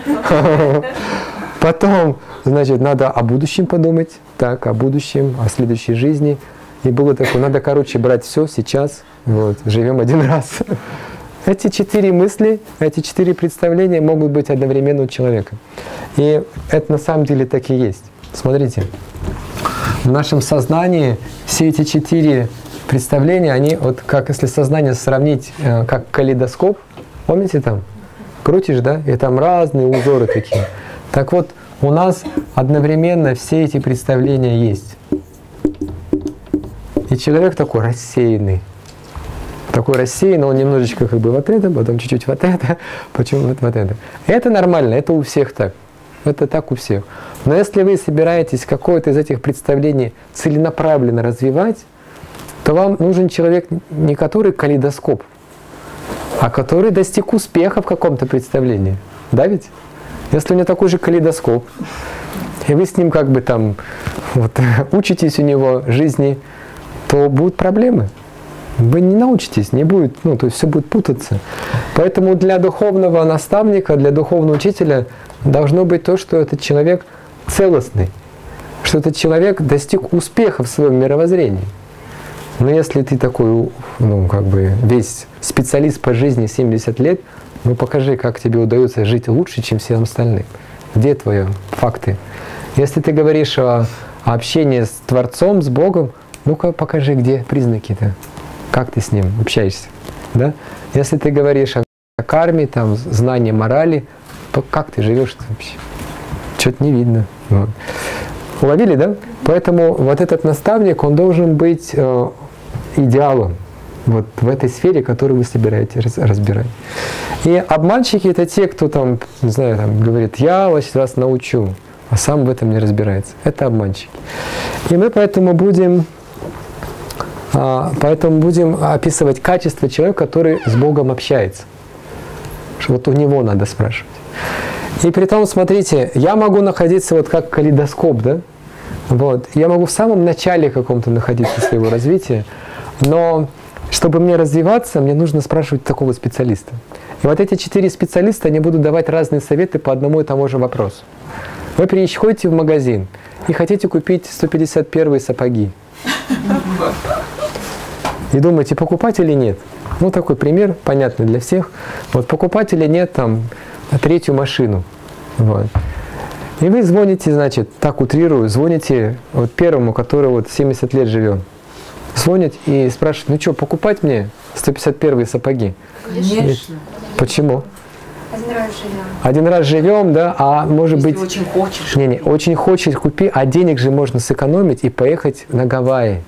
Потом, значит, надо о будущем подумать, так, о будущем, о следующей жизни. И было такое, надо, короче, брать все сейчас, вот, живем один раз. Эти четыре мысли, эти четыре представления могут быть одновременно у человека. И это на самом деле так и есть. Смотрите, в нашем сознании все эти четыре представления, они вот как если сознание сравнить э, как калейдоскоп, помните там, крутишь, да, и там разные узоры такие. Так вот, у нас одновременно все эти представления есть. И человек такой рассеянный. Такой рассеянный, он немножечко как бы вот это, потом чуть-чуть вот это, почему вот, вот это. Это нормально, это у всех так. Это так у всех. Но если вы собираетесь какое-то из этих представлений целенаправленно развивать, то вам нужен человек не который калейдоскоп, а который достиг успеха в каком-то представлении. Да ведь? Если у него такой же калейдоскоп, и вы с ним как бы там вот, учитесь у него жизни, то будут проблемы. Вы не научитесь, не будет, ну, то есть все будет путаться. Поэтому для духовного наставника, для духовного учителя должно быть то, что этот человек целостный, что этот человек достиг успеха в своем мировоззрении. Но если ты такой, ну, как бы весь специалист по жизни семьдесят лет, ну покажи, как тебе удается жить лучше, чем всем остальным. Где твои факты? Если ты говоришь о, о общении с Творцом, с Богом, ну-ка покажи, где признаки-то. Как ты с ним общаешься? Да? Если ты говоришь о карме, там, знании морали, то как ты живешь-то вообще? Что-то не видно. Вот. Уловили, да? Поэтому вот этот наставник, он должен быть э, идеалом вот в этой сфере, которую вы собираетесь разбирать. И обманщики — это те, кто там, не знаю, там, говорит, я вас, вас научу, а сам в этом не разбирается. Это обманщики. И мы поэтому будем, а, поэтому будем описывать качество человека, который с Богом общается. Вот у него надо спрашивать. И при том, смотрите, я могу находиться вот как калейдоскоп, да? Вот. Я могу в самом начале каком-то находиться своего развития, но чтобы мне развиваться, мне нужно спрашивать такого специалиста. И вот эти четыре специалиста, они будут давать разные советы по одному и тому же вопросу. Вы приходите в магазин и хотите купить сто пятьдесят первые сапоги. И думаете, покупать или нет? Ну, такой пример, понятный для всех. Вот покупать или нет, там, третью машину. Вот. И вы звоните, значит, так утрирую, звоните вот первому, который вот семьдесят лет живет. Звонит и спрашивает, ну что, покупать мне сто пятьдесят первые сапоги? Конечно. Почему? Один раз живем. Один раз живем, да, а может Если быть... очень хочешь. Не, не, очень хочешь, купи, а денег же можно сэкономить и поехать на Гавайи.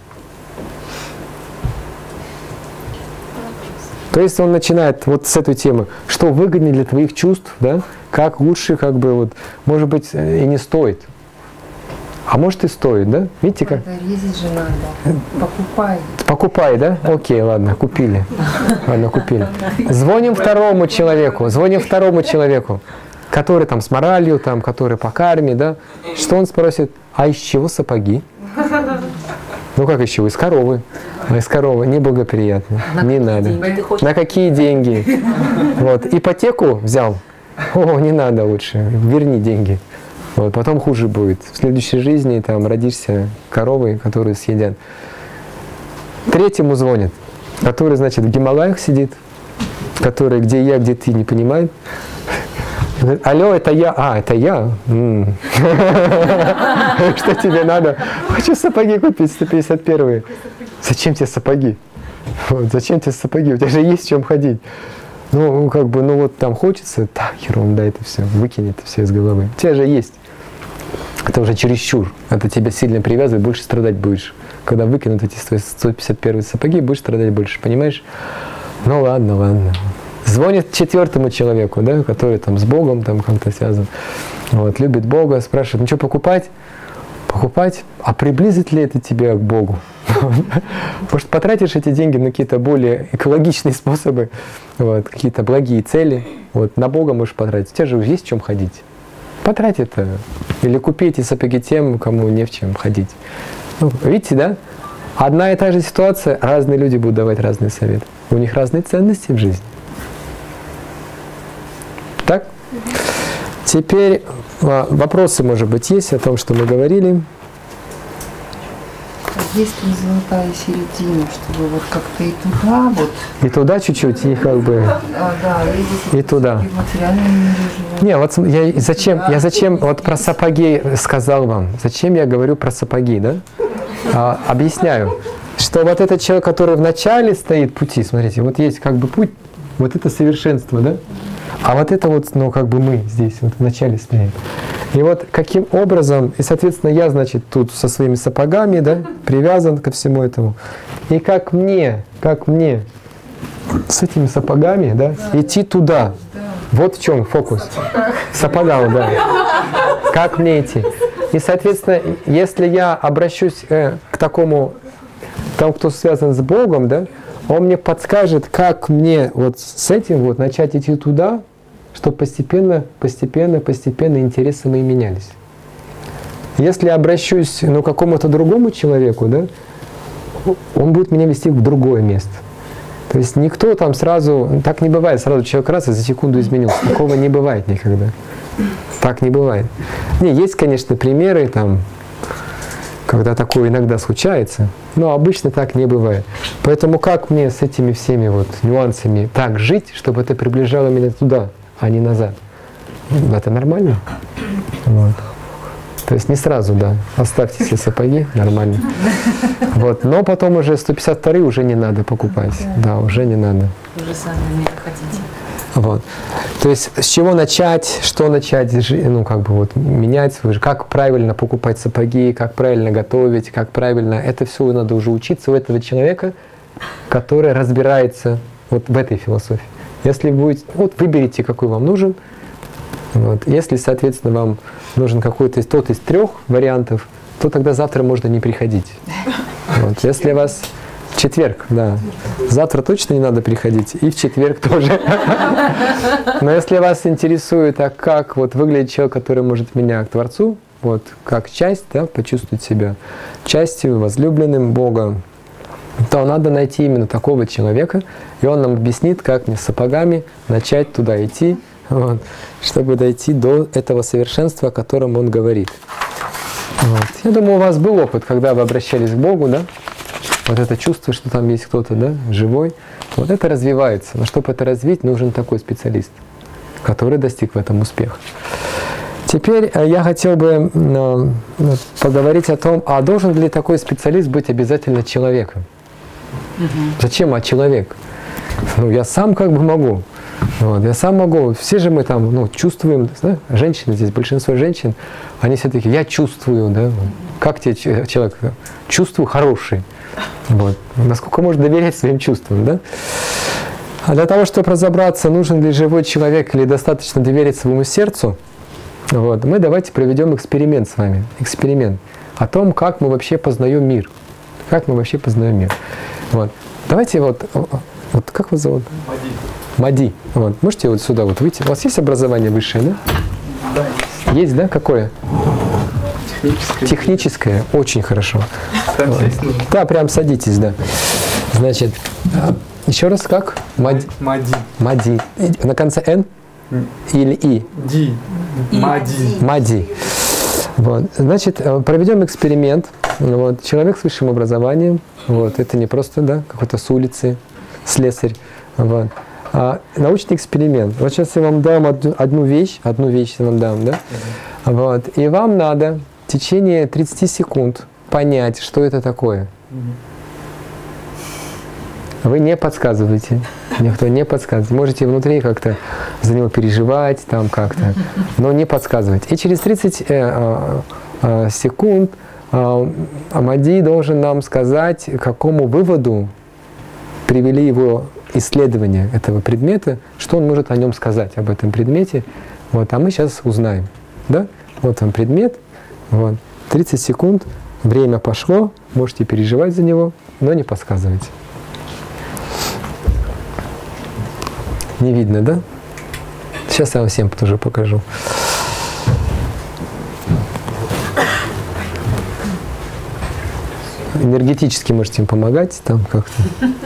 То есть он начинает вот с этой темы, что выгоднее для твоих чувств, да, как лучше, как бы вот, может быть, и не стоит. А может и стоит, да? Видите как? Надо ездить же надо. Покупай. Покупай, да? Окей, ладно, купили. Ладно, купили. Звоним второму человеку, звоним второму человеку, который там с моралью, там, который по карме, да? Что он спросит? А из чего сапоги? Ну как еще? Из коровы. А из коровы неблагоприятно. Не надо. На какие деньги? Вот. Ипотеку взял? О, не надо лучше. Верни деньги. Вот, потом хуже будет. В следующей жизни там родишься коровой, которые съедят. Третьему звонит, который, значит, в Гималаях сидит, который где я, где ты, не понимает. Говорит, алло, это я. А, это я? Что тебе надо? Хочу сапоги купить, сто пятьдесят первые. Зачем тебе сапоги? Зачем тебе сапоги? У тебя же есть в чем ходить. Ну, как бы, ну вот там хочется, так, ерунда, это все, выкинь это все из головы. У тебя же есть. Это уже чересчур. Это тебя сильно привязывает, больше страдать будешь. Когда выкинут эти сто пятьдесят первые сапоги, будешь страдать больше, понимаешь? Ну ладно, ладно. Звонит четвертому человеку, да, который там с Богом там как-то связан. Вот, любит Бога, спрашивает, ну что покупать? Покупать? А приблизит ли это тебя к Богу? Может, потратишь эти деньги на какие-то более экологичные способы, вот, какие-то благие цели. Вот, на Бога можешь потратить. У тебя же есть в чем ходить. Потрать это. Или купи эти сапоги тем, кому не в чем ходить. Ну, видите, да? Одна и та же ситуация, разные люди будут давать разные советы. У них разные ценности в жизни. Так? Теперь вопросы, может быть, есть о том, что мы говорили. Есть ли золотая середина, чтобы вот как-то и туда вот... И туда чуть-чуть, и как бы... А, да, и, и туда. В материальном мире живем. Не, вот я зачем, я зачем вот про сапоги сказал вам? Зачем я говорю про сапоги, да? А, объясняю, что вот этот человек, который в начале стоит пути, смотрите, вот есть как бы путь, вот это совершенство, да? А вот это вот, ну как бы мы здесь вот в начале стоим. И вот каким образом, и, соответственно, я, значит, тут со своими сапогами, да, привязан ко всему этому. И как мне, как мне с этими сапогами, да, идти туда. Вот в чем фокус. В сапогах, да. Как мне идти? И, соответственно, если я обращусь э, к такому, тому, кто связан с Богом, да, он мне подскажет, как мне вот с этим вот начать идти туда, чтобы постепенно, постепенно, постепенно интересы мои менялись. Если я обращусь ну, к какому-то другому человеку, да, он будет меня вести в другое место. То есть никто там сразу, так не бывает, сразу человек раз и за секунду изменился. Такого не бывает никогда. Так не бывает. Не, есть, конечно, примеры, там, когда такое иногда случается, но обычно так не бывает. Поэтому как мне с этими всеми вот нюансами так жить, чтобы это приближало меня туда, а не назад? Это нормально. Вот. То есть не сразу, да, оставьте все сапоги, нормально. Вот. Но потом уже сто пятьдесят два уже не надо покупать. Да, уже не надо. Уже сами хотите. Вот. То есть с чего начать, что начать, ну как бы вот менять свою жизнь, как правильно покупать сапоги, как правильно готовить, как правильно, это все надо уже учиться у этого человека, который разбирается вот в этой философии. Если будет, вот выберите, какой вам нужен. Вот. Если, соответственно, вам нужен какой-то из тот из трех вариантов, то тогда завтра можно не приходить. Вот. Если вас четверг, да. Завтра точно не надо приходить, и в четверг тоже. Но если вас интересует, а как вот выглядит человек, который может меня к Творцу, вот как часть, да, почувствовать себя частью, возлюбленным Бога, то надо найти именно такого человека, и он нам объяснит, как мне с сапогами начать туда идти, вот, чтобы дойти до этого совершенства, о котором он говорит. Вот. Я думаю, у вас был опыт, когда вы обращались к Богу, да? Вот это чувство, что там есть кто-то, да, живой, вот это развивается. Но чтобы это развить, нужен такой специалист, который достиг в этом успеха. Теперь я хотел бы э, поговорить о том, а должен ли такой специалист быть обязательно человеком? Угу. Зачем, а человек? Ну, я сам как бы могу. Вот, я сам могу. Все же мы там ну, чувствуем, да? Женщины здесь, большинство женщин, они все таки я чувствую, да? Как тебе человек? Чувствую хороший. Вот. Насколько можно доверять своим чувствам, да? А для того, чтобы разобраться, нужен ли живой человек или достаточно доверить своему сердцу, вот, мы давайте проведем эксперимент с вами. Эксперимент о том, как мы вообще познаем мир. Как мы вообще познаем мир. Вот. Давайте вот, вот как вас зовут? Мади. Мади. Вот. Можете вот сюда вот выйти? У вас есть образование высшее, да? Да. Есть, да? Какое? Техническое. Техническое. Очень хорошо. Вот. Да, прям садитесь, да. Значит, еще раз как? Мади. Мади. Мади. На конце Н? Или И? Ди. Мади. Мади. Вот. Значит, проведем эксперимент. Вот. Человек с высшим образованием. Вот. Это не просто, да, какой-то с улицы, слесарь. Вот. А, научный эксперимент. Вот сейчас я вам дам одну, одну вещь, одну вещь я вам дам, да? Uh-huh. Вот. И вам надо в течение тридцати секунд понять, что это такое. Uh-huh. Вы не подсказываете. Никто не подсказывает. Можете внутри как-то за него переживать, там как-то, но не подсказывать. И через тридцать э, э, э, секунд э, Мади должен нам сказать, к какому выводу привели его исследования этого предмета, что он может о нем сказать, об этом предмете. Вот, а мы сейчас узнаем. Да? Вот вам предмет. Вот. тридцать секунд. Время пошло. Можете переживать за него, но не подсказывайте. Не видно, да? Сейчас я вам всем тоже покажу. Энергетически можете им помогать там как-то.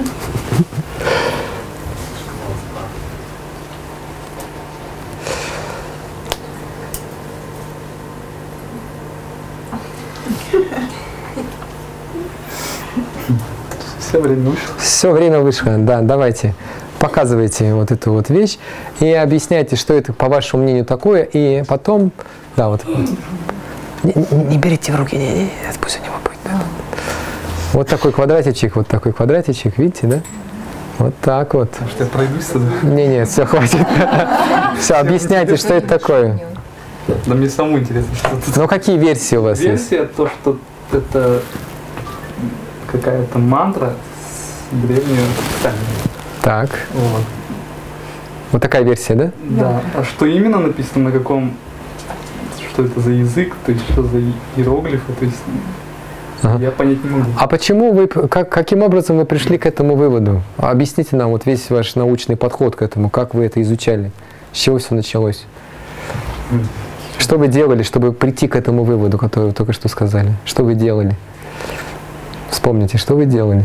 Все время вышло. Все время вышло, да, давайте. Показывайте вот эту вот вещь и объясняйте, что это, по вашему мнению, такое, и потом, да, вот, не, не берите в руки, не, не, не, пусть у него будет. Да. Вот такой квадратичек, вот такой квадратичек, видите, да? Вот так вот. Может, я пройдусь туда? Не, не, все, хватит. Все, объясняйте, что это такое. Да мне самому интересно, что тут. Ну какие версии у вас есть? Версия то, что это какая-то мантра с древнего писания. Так. Вот. Вот такая версия, да? Да. А что именно написано, на каком, что это за язык, то есть что за иероглифы, то есть Ага. я понять не могу. А почему вы, как, каким образом вы пришли к этому выводу? Объясните нам вот весь ваш научный подход к этому, как вы это изучали, с чего все началось? Что вы делали, чтобы прийти к этому выводу, который вы только что сказали? Что вы делали? Вспомните, что вы делали?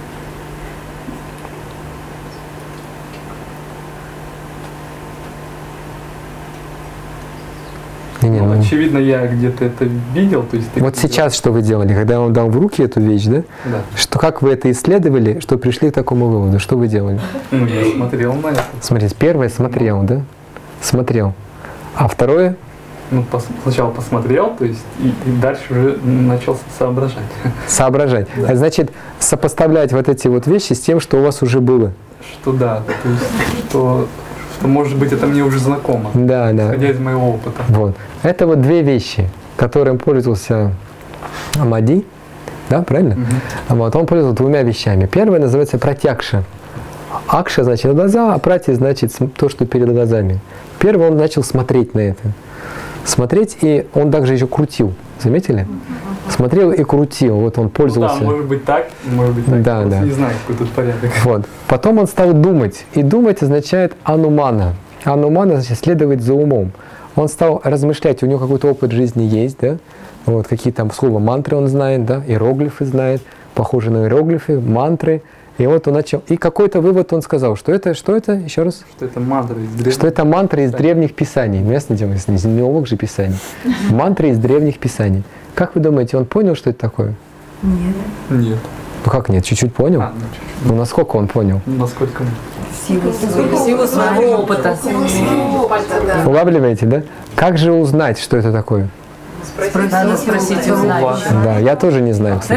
Не, не, Ну, ну, очевидно, я где-то это видел, то есть. вот сейчас что вы делали, когда я вам дал в руки эту вещь, да? Да. Что, как вы это исследовали, что пришли к такому выводу? Что вы делали? Ну, я смотрел на это. Смотрите, первое смотрел, да? Смотрел. А второе? Ну, пос, сначала посмотрел, то есть, и, и дальше уже начал соображать. Соображать. Да. Значит, сопоставлять вот эти вот вещи с тем, что у вас уже было. Что да, то есть, что, что может быть это мне уже знакомо, Да, да. исходя из моего опыта. Вот. Это вот две вещи, которым пользовался Амади, да, правильно? Мгм. Вот, он пользовался двумя вещами. Первое называется пратьякша. Акша значит глаза, а прати значит см- то, что перед глазами. Первый он начал смотреть на это. Смотреть, и он также еще крутил. Заметили? Смотрел и крутил. Вот он Ну, пользовался. да, может быть так, может быть так. Да, Просто да. не знаю, какой тут порядок. Вот. Потом он стал думать. И думать означает анумана. Анумана значит следовать за умом. Он стал размышлять, у него какой-то опыт жизни есть, да? Вот, какие там слова мантры он знает, да? Иероглифы знает, похожие на иероглифы, мантры. И вот он начал. И какой-то вывод он сказал, что это, что это, еще раз? Что это мантра из древних. Что это мантры из древних писаний. Ну, ясно дело, из новых же писаний. Мантры из древних писаний. Как вы думаете, он понял, что это такое? Нет. Нет. Ну как нет, чуть-чуть понял? А, ну, чуть-чуть. Ну насколько он понял? Насколько? Силу своего, своего опыта. Улавливаете, да? Как же узнать, что это такое? Надо спросить у знающего. Да, я тоже не знаю, кстати.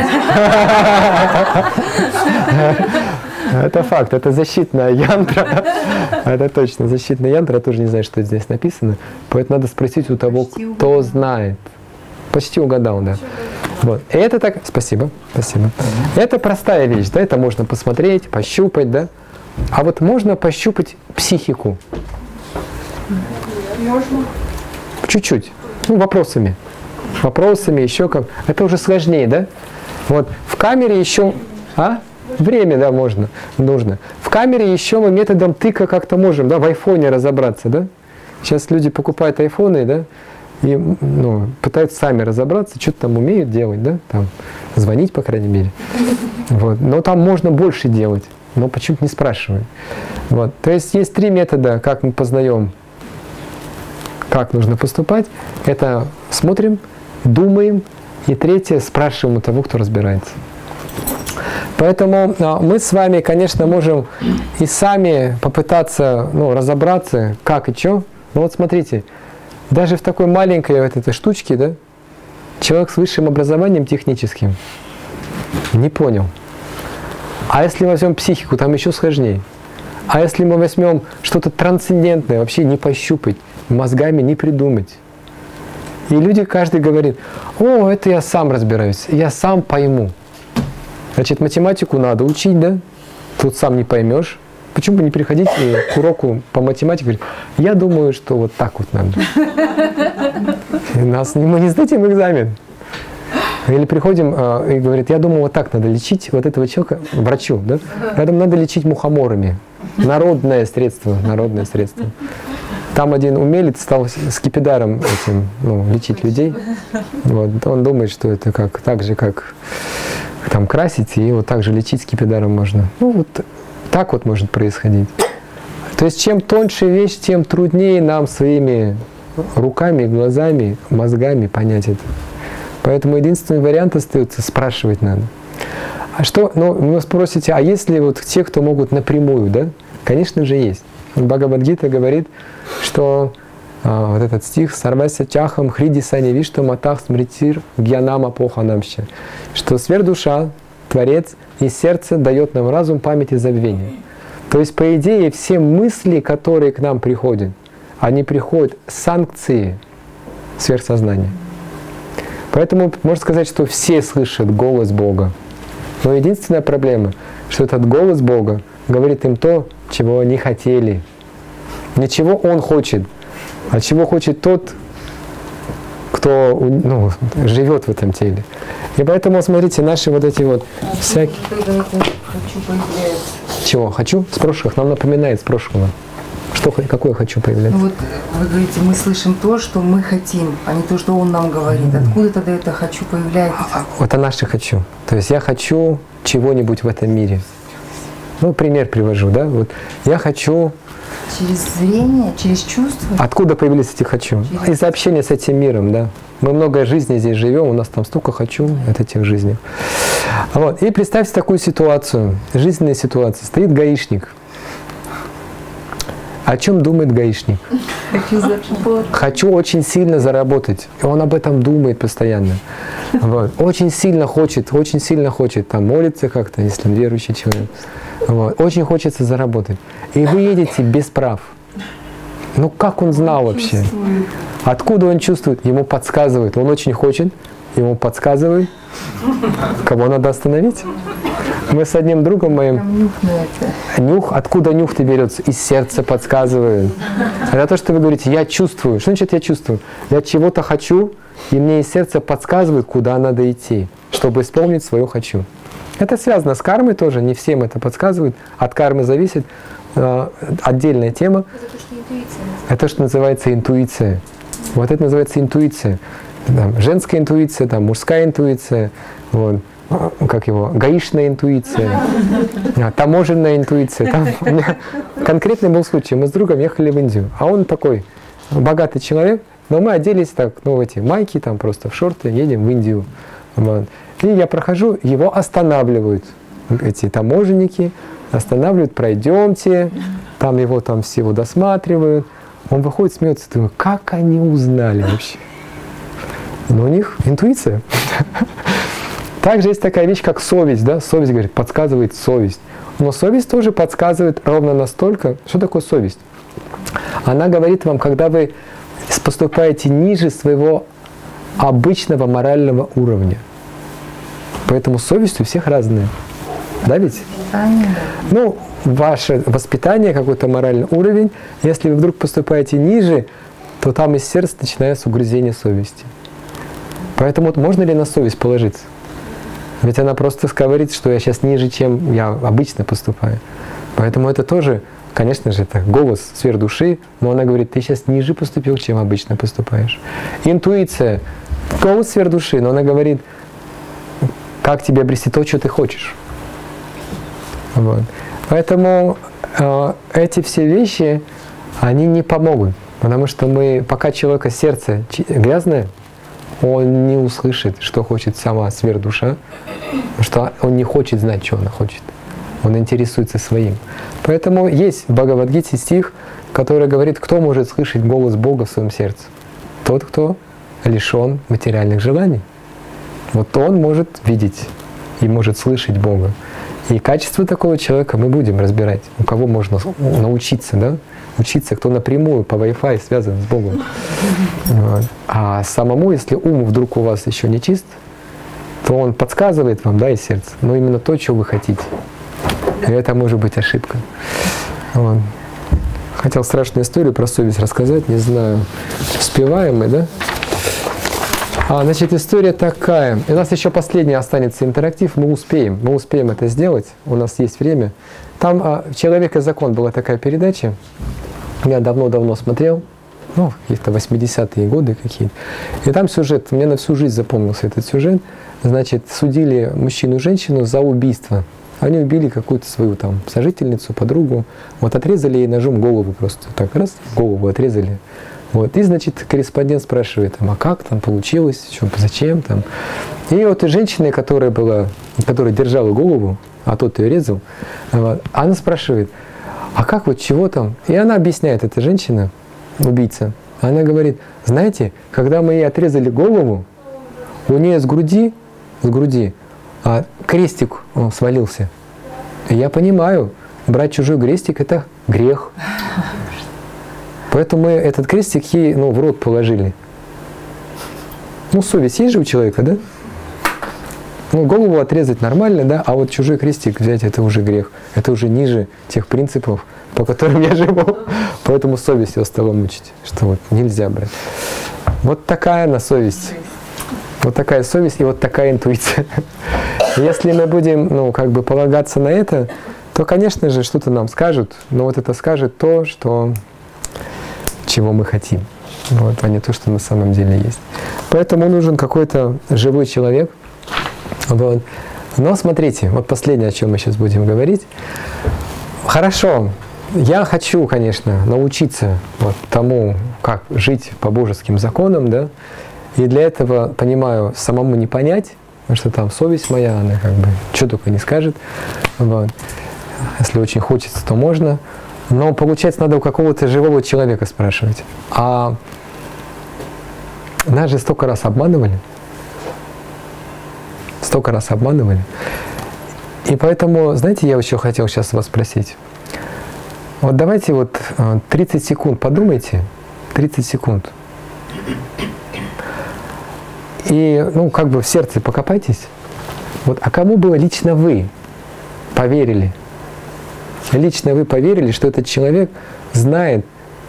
Это факт, это защитная янтра. Это точно, защитная янтра. Я тоже не знаю, что здесь написано. Поэтому надо спросить у того, кто знает. Почти угадал, да. Вот. И это так. Спасибо, спасибо. Это простая вещь, да, это можно посмотреть, пощупать, да. А вот можно пощупать психику. Можно. Чуть-чуть. Ну, вопросами. Вопросами, еще как. Это уже сложнее, да? Вот. В камере еще. А? Время, да, можно. Нужно. В камере еще мы методом тыка как-то можем, да, в айфоне разобраться, да? Сейчас люди покупают айфоны, да, и ну, пытаются сами разобраться, что-то там умеют делать, да, там, звонить, по крайней мере. Вот. Но там можно больше делать, но почему-то не спрашивают. Вот. То есть есть три метода, как мы познаем, как нужно поступать. Это смотрим, думаем, и третье, спрашиваем у того, кто разбирается. Поэтому а, мы с вами, конечно, можем и сами попытаться ну, разобраться, как и что. Но вот смотрите, даже в такой маленькой вот этой штучке, да, человек с высшим образованием техническим не понял. А если мы возьмем психику, там еще сложнее. А если мы возьмем что-то трансцендентное, вообще не пощупать, мозгами не придумать. И люди, каждый говорит: о, это я сам разбираюсь, я сам пойму. Значит, математику надо учить, да? Тут сам не поймешь. Почему бы не переходить к уроку по математике? Говорить, я думаю, что вот так вот надо. И нас, мы не сдадим экзамен. Или приходим э, и говорит, я думаю, вот так надо лечить вот этого человека, врачу, да? Я думаю, надо лечить мухоморами. Народное средство, народное средство. Там один умелец стал скипидаром этим, ну, лечить людей. Вот. Он думает, что это как, так же, как там красить, и вот так же лечить скипидаром можно. Ну, вот так вот может происходить. То есть, чем тоньше вещь, тем труднее нам своими руками, глазами, мозгами понять это. Поэтому единственный вариант остается — спрашивать надо. А что, ну, вы спросите, а есть ли вот те, кто могут напрямую, да? Конечно же, есть. Бхагавад-гита говорит, что а, вот этот стих «Сарвася чахам хриди сани вишту матах смритир гьянама поханамща», что сверхдуша, Творец, из сердца дает нам разум, память и забвение. То есть, по идее, все мысли, которые к нам приходят, они приходят с санкции сверхсознания. Поэтому можно сказать, что все слышат голос Бога. Но единственная проблема, что этот голос Бога говорит им то, чего они хотели. Не чего Он хочет, а чего хочет тот, кто ну, живет в этом теле. И поэтому, смотрите, наши вот эти вот всякие... Чего? Хочу? С прошлых? Нам напоминает с прошлого. Что, какое хочу появляется? Ну вот вы говорите, мы слышим то, что мы хотим, а не то, что Он нам говорит. Откуда тогда это «хочу» появляется? Это наше «хочу». То есть я хочу чего-нибудь в этом мире. Ну, пример привожу, да? Вот я хочу... Через зрение, через чувства? Откуда появились эти «хочу»? Из общения с этим миром, да. Мы много жизней здесь живем, у нас там столько «хочу» от этих жизней. Вот. И представьте такую ситуацию, жизненная ситуация. Стоит гаишник. О чем думает гаишник? Хочу заработать. Хочу очень сильно заработать. И он об этом думает постоянно. Вот. Очень сильно хочет, очень сильно хочет. Там молится как-то, если он верующий человек. Вот. Очень хочется заработать. И вы едете без прав. Ну как он знал вообще? Откуда он чувствует? Ему подсказывает. Он очень хочет, ему подсказывает, кого надо остановить. Мы с одним другом моим... Нюх на это. Нюх? Откуда нюх-то берется? Из сердца подсказывает. Это то, что вы говорите, я чувствую. Что значит я чувствую? Я чего-то хочу, и мне из сердца подсказывает, куда надо идти, чтобы исполнить свое хочу. Это связано с кармой тоже, не всем это подсказывает. От кармы зависит. Э, отдельная тема. Это то, что интуиция. Это что называется интуиция. Вот это называется интуиция. Там, женская интуиция, там, мужская интуиция. Вот. Как его, гаишная интуиция, таможенная интуиция. Там у меня конкретный был случай. Мы с другом ехали в Индию, а он такой богатый человек, но мы оделись так, ну, в эти майки, там просто в шорты, едем в Индию. Вот. И я прохожу, его останавливают эти таможенники, останавливают, пройдемте, там его там всего досматривают. Он выходит, смеется, думаю, как они узнали вообще? Но у них интуиция. Также есть такая вещь, как совесть, да? Совесть, говорит, подсказывает совесть. Но совесть тоже подсказывает ровно настолько. Что такое совесть? Она говорит вам, когда вы поступаете ниже своего обычного морального уровня. Поэтому совесть у всех разная. Да ведь? Ну, ваше воспитание, какой-то моральный уровень, если вы вдруг поступаете ниже, то там из сердца начинается угрызение совести. Поэтому вот можно ли на совесть положиться? Ведь она просто говорит, что я сейчас ниже, чем я обычно поступаю. Поэтому это тоже, конечно же, это голос сфер души, но она говорит, ты сейчас ниже поступил, чем обычно поступаешь. Интуиция, голос сфер души, но она говорит, как тебе обрести то, что ты хочешь. Вот. Поэтому э, эти все вещи, они не помогут. Потому что мы, пока человека сердце грязное, он не услышит, что хочет сама сверхдуша, потому что он не хочет знать, что она хочет. Он интересуется своим. Поэтому есть в Бхагавад-гите стих, который говорит, кто может слышать голос Бога в своем сердце? Тот, кто лишен материальных желаний. Вот он может видеть и может слышать Бога. И качество такого человека мы будем разбирать. У кого можно научиться, да? Учиться, кто напрямую по Wi-Fi связан с Богом. Вот. А самому, если ум вдруг у вас еще не чист, то он подсказывает вам, да, из сердца, но именно то, что вы хотите. И это может быть ошибка. Вот. Хотел страшную историю про совесть рассказать, не знаю, успеваем мы, да? А, значит, история такая. У нас еще последний останется интерактив, мы успеем, мы успеем это сделать, у нас есть время. Там а, «Человек и закон» была такая передача, я давно-давно смотрел, ну, какие-то восьмидесятые годы какие-то. И там сюжет, мне на всю жизнь запомнился этот сюжет. Значит, судили мужчину и женщину за убийство. Они убили какую-то свою там сожительницу, подругу. Вот отрезали ей ножом голову просто. Так раз, голову отрезали. Вот. И, значит, корреспондент спрашивает, а как там получилось, что, зачем там. И вот и женщина, которая была, которая держала голову, а тот ее резал, вот, она спрашивает, а как вот, чего там? И она объясняет, эта женщина, убийца, она говорит, знаете, когда мы ей отрезали голову, у нее с груди, с груди а, крестик он свалился. И я понимаю, брать чужой крестик – это грех. Поэтому мы этот крестик ей, ну, в рот положили. Ну, совесть есть же у человека, да? Ну, голову отрезать нормально, да, а вот чужой крестик взять — это уже грех. Это уже ниже тех принципов, по которым я живу. Поэтому совесть его стала мучить, что вот нельзя брать. Вот такая она совесть. Вот такая совесть и вот такая интуиция. Если мы будем, ну, как бы полагаться на это, то, конечно же, что-то нам скажут, но вот это скажет то, что, чего мы хотим, вот, а не то, что на самом деле есть. Поэтому нужен какой-то живой человек. Вот. Но смотрите, вот последнее, о чем мы сейчас будем говорить. Хорошо, я хочу, конечно, научиться вот тому, как жить по божеским законам, да, и для этого, понимаю, самому не понять, потому что там совесть моя, она как бы что только не скажет. Вот. Если очень хочется, то можно. Но получается, надо у какого-то живого человека спрашивать. А нас же столько раз обманывали. Столько раз обманывали. И поэтому, знаете, я еще хотел сейчас вас спросить. Вот давайте вот тридцать секунд подумайте. тридцать секунд. И, ну, как бы в сердце покопайтесь. Вот, а кому бы лично вы поверили? Лично вы поверили, что этот человек знает,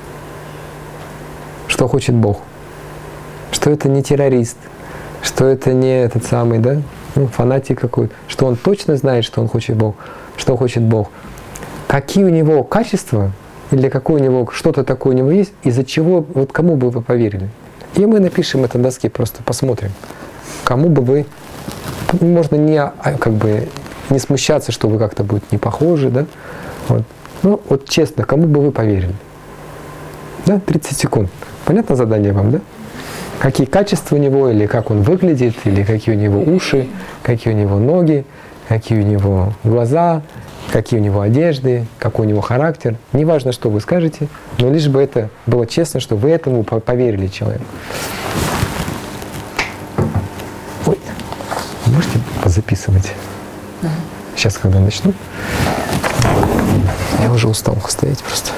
что хочет Бог. Что это не террорист, что это не этот самый, да, ну, фанатик какой-то, что он точно знает, что он хочет Бог, что хочет Бог. Какие у него качества, или какое у него, что-то такое у него есть, из-за чего, вот кому бы вы поверили? И мы напишем это на доске, просто посмотрим, кому бы вы, можно не, как бы, не смущаться, что вы как-то будете не похожи, да? Вот. Ну, вот честно, кому бы вы поверили? Да, тридцать секунд. Понятно задание вам, да? Какие качества у него, или как он выглядит, или какие у него уши, какие у него ноги, какие у него глаза, какие у него одежды, какой у него характер. Неважно, что вы скажете, но лишь бы это было честно, что вы этому поверили человеку. Ой, можете позаписывать? Сейчас, когда начну. Я уже устал стоять просто.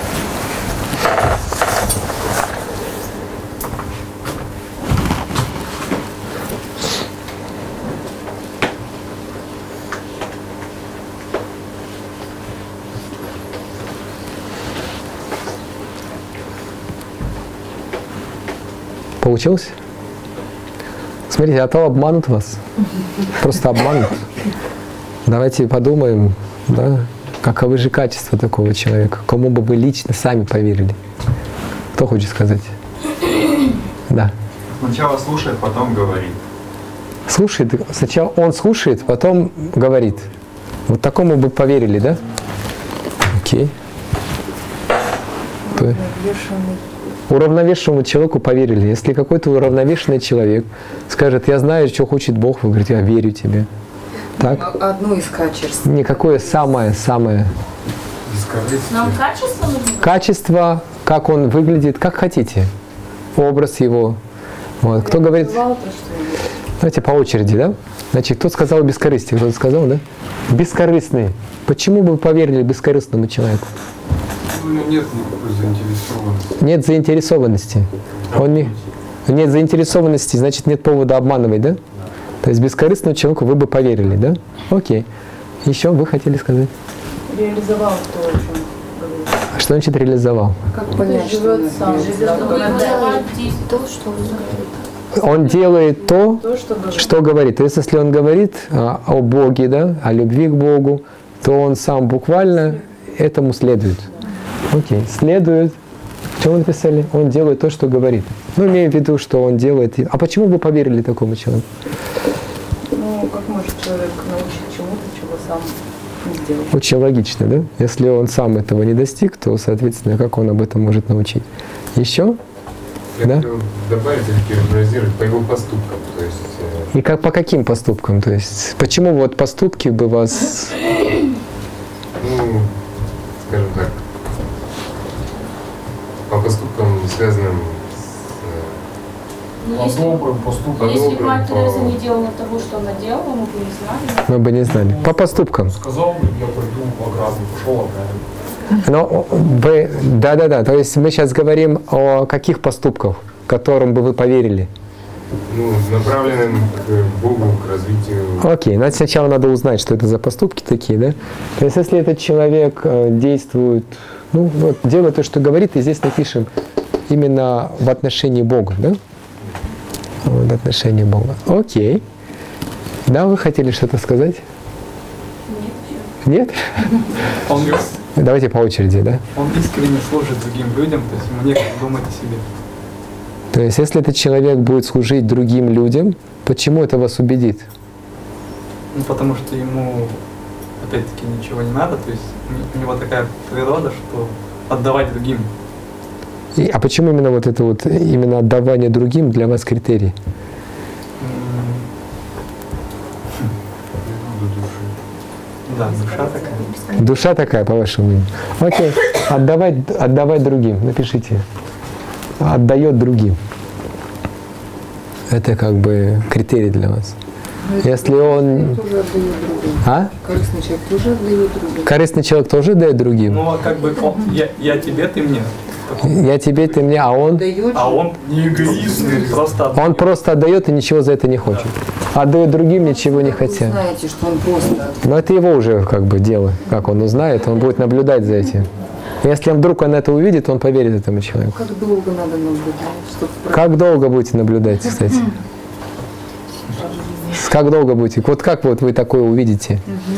Получилось? Смотрите, а то обманут вас. Просто обманут. Давайте подумаем, да, каковы же качества такого человека, кому бы вы лично сами поверили. Кто хочет сказать? Да. Сначала слушает, потом говорит. Слушает, сначала он слушает, потом говорит. Вот такому бы поверили, да? Окей. Уравновешенному человеку поверили. Если какой-то уравновешенный человек скажет, я знаю, что хочет Бог, вы говорите, я верю тебе. Так? Одно из качеств. Никакое самое-самое. Нам качество нужно? Качество, как он выглядит, как хотите. Образ его. Вот. Кто говорит? Давайте по очереди, да? Значит, кто сказал бескорыстие? Кто-то сказал, да? Бескорыстный. Почему бы вы поверили бескорыстному человеку? У него нет никакой заинтересованности. Нет заинтересованности. Он не, нет заинтересованности, значит, нет повода обманывать, да? То есть бескорыстному человеку вы бы поверили, да? Окей. Еще вы хотели сказать? Реализовал то, о чем говорил. А что значит реализовал? Как понять, что он сам Делать то, что он говорит. Он делает то, то, что говорит. что говорит. То есть, если он говорит а, о Боге, да, о любви к Богу, то он сам буквально этому следует. Окей, следует. Что вы написали? Он делает то, что говорит. Ну, имею в виду, что он делает. А почему вы поверили такому человеку? Ну, как может человек научить чему-то, чего сам не сделал? Очень логично, да? Если он сам этого не достиг, то, соответственно, как он об этом может научить? Еще? Я Да? хотел добавить или перефразировать по его поступкам. То есть, э, И как, по каким поступкам? То есть, почему вот поступки бы вас... ну, скажем так, по поступкам, связанным с... Ну, если, добрым поступкам. если бы мать Тереза не делала того, что она делала, мы бы не знали. Мы бы не знали. По поступкам. Сказал, я пойду ограблю, пошел ограблю. Но вы... Да-да-да. То есть, мы сейчас говорим о каких поступках, которым бы вы поверили? ну, направленным к Богу, к развитию. Окей, но сначала надо узнать, что это за поступки такие, да? То есть, если этот человек действует, ну, вот, делает то, что говорит, и здесь напишем именно в отношении Бога, да? В отношении Бога. Окей. Да, вы хотели что-то сказать? Нет. Нет? Он, Давайте по очереди, да? он искренне служит другим людям, то есть ему некогда думать о себе. То есть, если этот человек будет служить другим людям, почему это вас убедит? Ну, потому что ему, опять-таки, ничего не надо, то есть у него такая природа, что отдавать другим. И, а почему именно вот это вот, именно отдавание другим для вас критерий? Да, душа такая. Душа такая, по вашему мнению. Окей, отдавать, отдавать другим, напишите. Отдает другим. Это как бы критерий для вас. Если он... А? Корыстный человек тоже отдает другим. Корыстный человек тоже дает другим? Ну, а как бы он, я, я тебе, ты мне. Я тебе, ты мне, а он? А он не эгоист, просто отдает. Он просто отдает и ничего за это не хочет. Отдает другим, ничего не хотя. Вы знаете, что он просто... Но это его уже как бы дело. Как он узнает, он будет наблюдать за этим. Если вдруг он это увидит, он поверит этому человеку. Как долго надо наблюдать, чтобы... Как долго будете наблюдать, кстати? Как долго будете? Вот как вот вы такое увидите?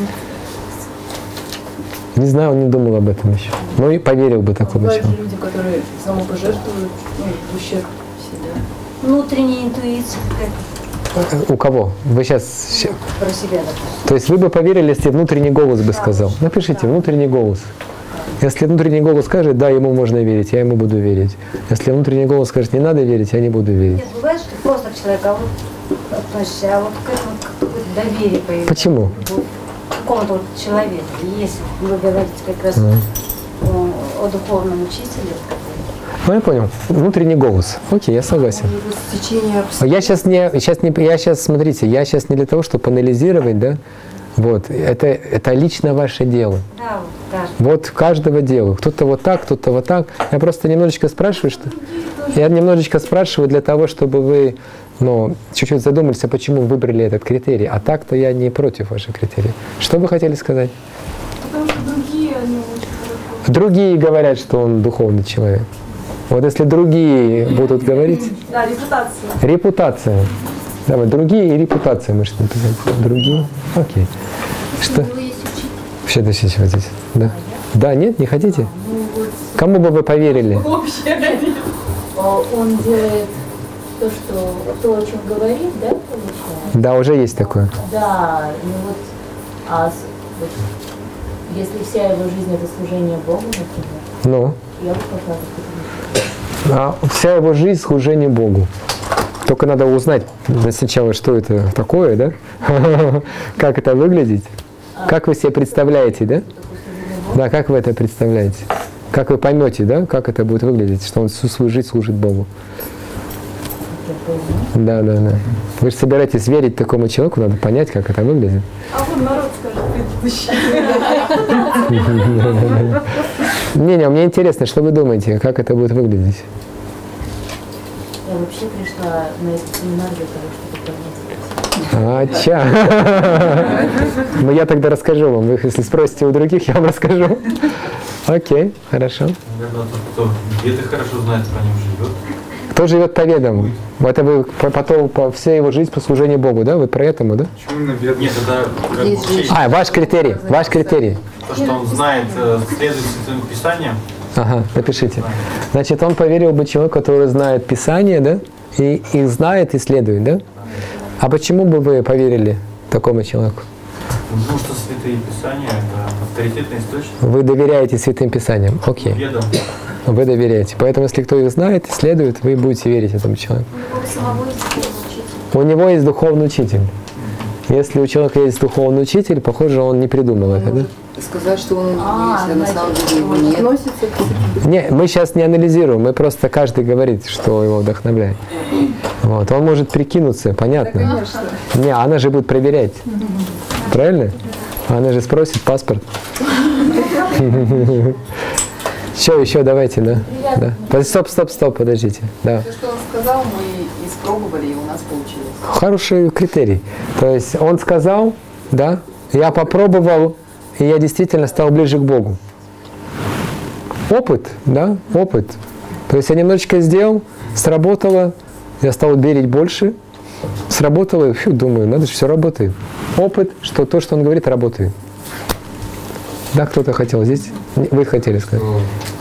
Не знаю, он не думал об этом еще. Ну и поверил бы такому Бывают человеку. люди, которые самопожертвуют, ну, в ущерб себя. Внутренняя интуиция какая-то. У кого? Вы сейчас... Про себя, допустим. То есть вы бы поверили, если внутренний голос бы сказал. Напишите, внутренний голос. Если внутренний голос скажет, да, ему можно верить, я ему буду верить. Если внутренний голос скажет, не надо верить, я не буду верить. Нет, бывает, что просто к человеку, а вот относишься, а вот к этому какое-то доверие появилось. Почему? Вот, к какому-то вот человеку. Если вы говорите как раз Mm. о, о духовном учителе. Ну, я понял. Внутренний голос. Окей, я согласен. Течение Я сейчас не, сейчас не, я сейчас, смотрите, я сейчас не для того, чтобы анализировать, да, вот, это, это лично ваше дело. Да, вот, да. Вот каждого делу. Кто-то вот так, кто-то вот так. Я просто немножечко спрашиваю, что... Я немножечко спрашиваю для того, чтобы вы, ну, чуть-чуть задумались, а почему вы выбрали этот критерий. А так-то я не против ваших критериев. Что вы хотели сказать? Потому что другие, они очень хорошо. Другие говорят, что он духовный человек. Вот если другие будут говорить... Да, репутация. Репутация. Давай, другие и репутация, может написать. Другие? Окей. Что? Вообще, дышите вот здесь. Да. Да, нет, не хотите? Кому бы вы поверили? Он делает то, что то, о чем говорит, да, получается? Да, уже есть такое. Да, ну вот, а с- вот, если вся его жизнь это служение Богу, например, Ну, я бы пошла к этому. а вся его жизнь служение Богу. Только надо узнать сначала, что это такое, да? Как это выглядит? Как вы себе представляете, да? Да, как вы это представляете? Как вы поймете, да, как это будет выглядеть, что он всю свою жизнь служит Богу? Да, да, да. Вы же собираетесь верить такому человеку, надо понять, как это выглядит. А вот народ скажет предыдущий. Не-не, мне интересно, что вы думаете, как это будет выглядеть? Я вообще пришла на этот семинар для того, чтобы понять. А, ча. Ну, я тогда расскажу вам. Вы, если спросите у других, я вам расскажу. Окей, хорошо. Наверное, тот, кто где-то хорошо знает, по ним живет. Кто живет по ведам? Это вы по- потом по всей его жизнь по служению Богу, да? Вы про этому, да? Почему именно бедный? Нет, это как бы Есть вообще А, ваш критерий, ваш критерий. то, что он знает, э, следует Святым Писаниям. Ага, напишите. Значит, он поверил бы человеку, который знает Писание, да? И их знает и следует, да? А почему бы вы поверили такому человеку? Потому что Святые Писания – это авторитетный источник. Вы доверяете Святым Писаниям. Окей. Ведом. Вы доверяете. Поэтому, если кто их знает и следует, вы будете верить этому человеку. У самого есть духовный учитель. У него есть духовный учитель. Если у человека есть духовный учитель, похоже, он не придумал это, да? Сказать, что он А, есть, а на самом деле его он нет. относится к Не, мы сейчас не анализируем, мы просто каждый говорит, что его вдохновляет. Вот. Он может прикинуться, понятно. Не, она же будет проверять. Правильно? Она же спросит паспорт. Еще, еще, давайте, да. да. Под- Стоп, стоп, стоп, подождите. Да. Все, что он сказал, мы испробовали, и у нас получилось. Хороший критерий. То есть он сказал, да, я попробовал, и я действительно стал ближе к Богу. Опыт, да, опыт. То есть я немножечко сделал, сработало, я стал верить больше, сработало, фу, думаю, надо же, все работает. Опыт, что то, что он говорит, работает. Да, кто-то хотел здесь? Вы хотели сказать? Что,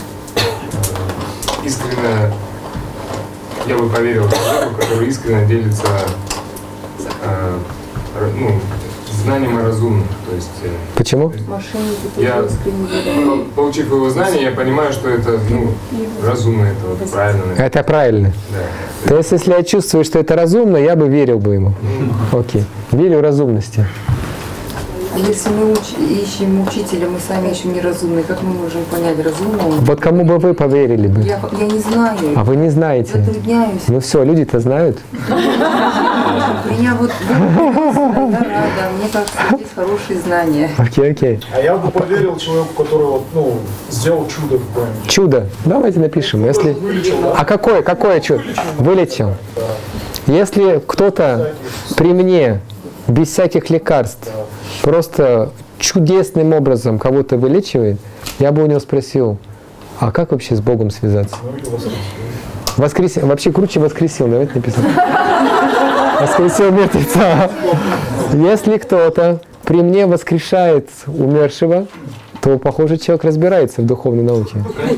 э, искренне я бы поверил человеку, который искренне делится э, р- ну, знанием о разумном. То есть, э, Почему? Мошенники я, тоже искренне верят. по- получив его знания, я понимаю, что это ну, разумно, это вот правильно. Это правильно. Да. То есть, если я чувствую, что это разумно, я бы верил бы ему. Окей. Верю разумности. А если мы уч- ищем учителя, мы сами еще неразумные, как мы можем понять, разумно он? Вот кому бы вы поверили бы? Я, я не знаю. А вы не знаете. Затрудняюсь. Ну все, люди-то знают. Меня вот да, рада. Мне кажется, здесь хорошие знания. Окей, окей. А я бы поверил человеку, который вот, ну, сделал чудо какое-нибудь. Чудо. Давайте напишем. Если... А какое, какое чудо? Вылечил. Если кто-то при мне, без всяких лекарств, просто чудесным образом кого-то вылечивает, я бы у него спросил, а как вообще с Богом связаться? Воскресил. Вообще круче воскресил, давайте написать. Воскресил мертвеца. Если кто-то при мне воскрешает умершего, то, похоже, человек разбирается в духовной науке.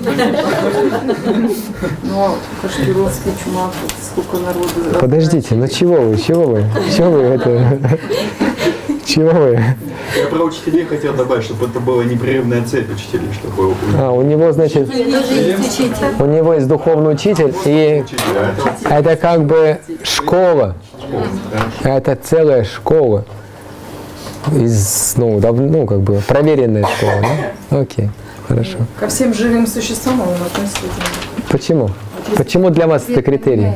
Ну, Кашпировский, Чумак, сколько народу. Подождите, ну чего вы, чего вы, чего вы это, чего вы? Я про учителей хотел добавить, чтобы это была непрерывная цепь учителей, чтобы... А, у него, значит, у него есть духовный учитель, и это как бы школа, это целая школа. Из, ну, дав, ну, как бы проверенная школа, да? Окей, хорошо. Ко всем живым существам он относится. Почему? Почему для вас это критерий?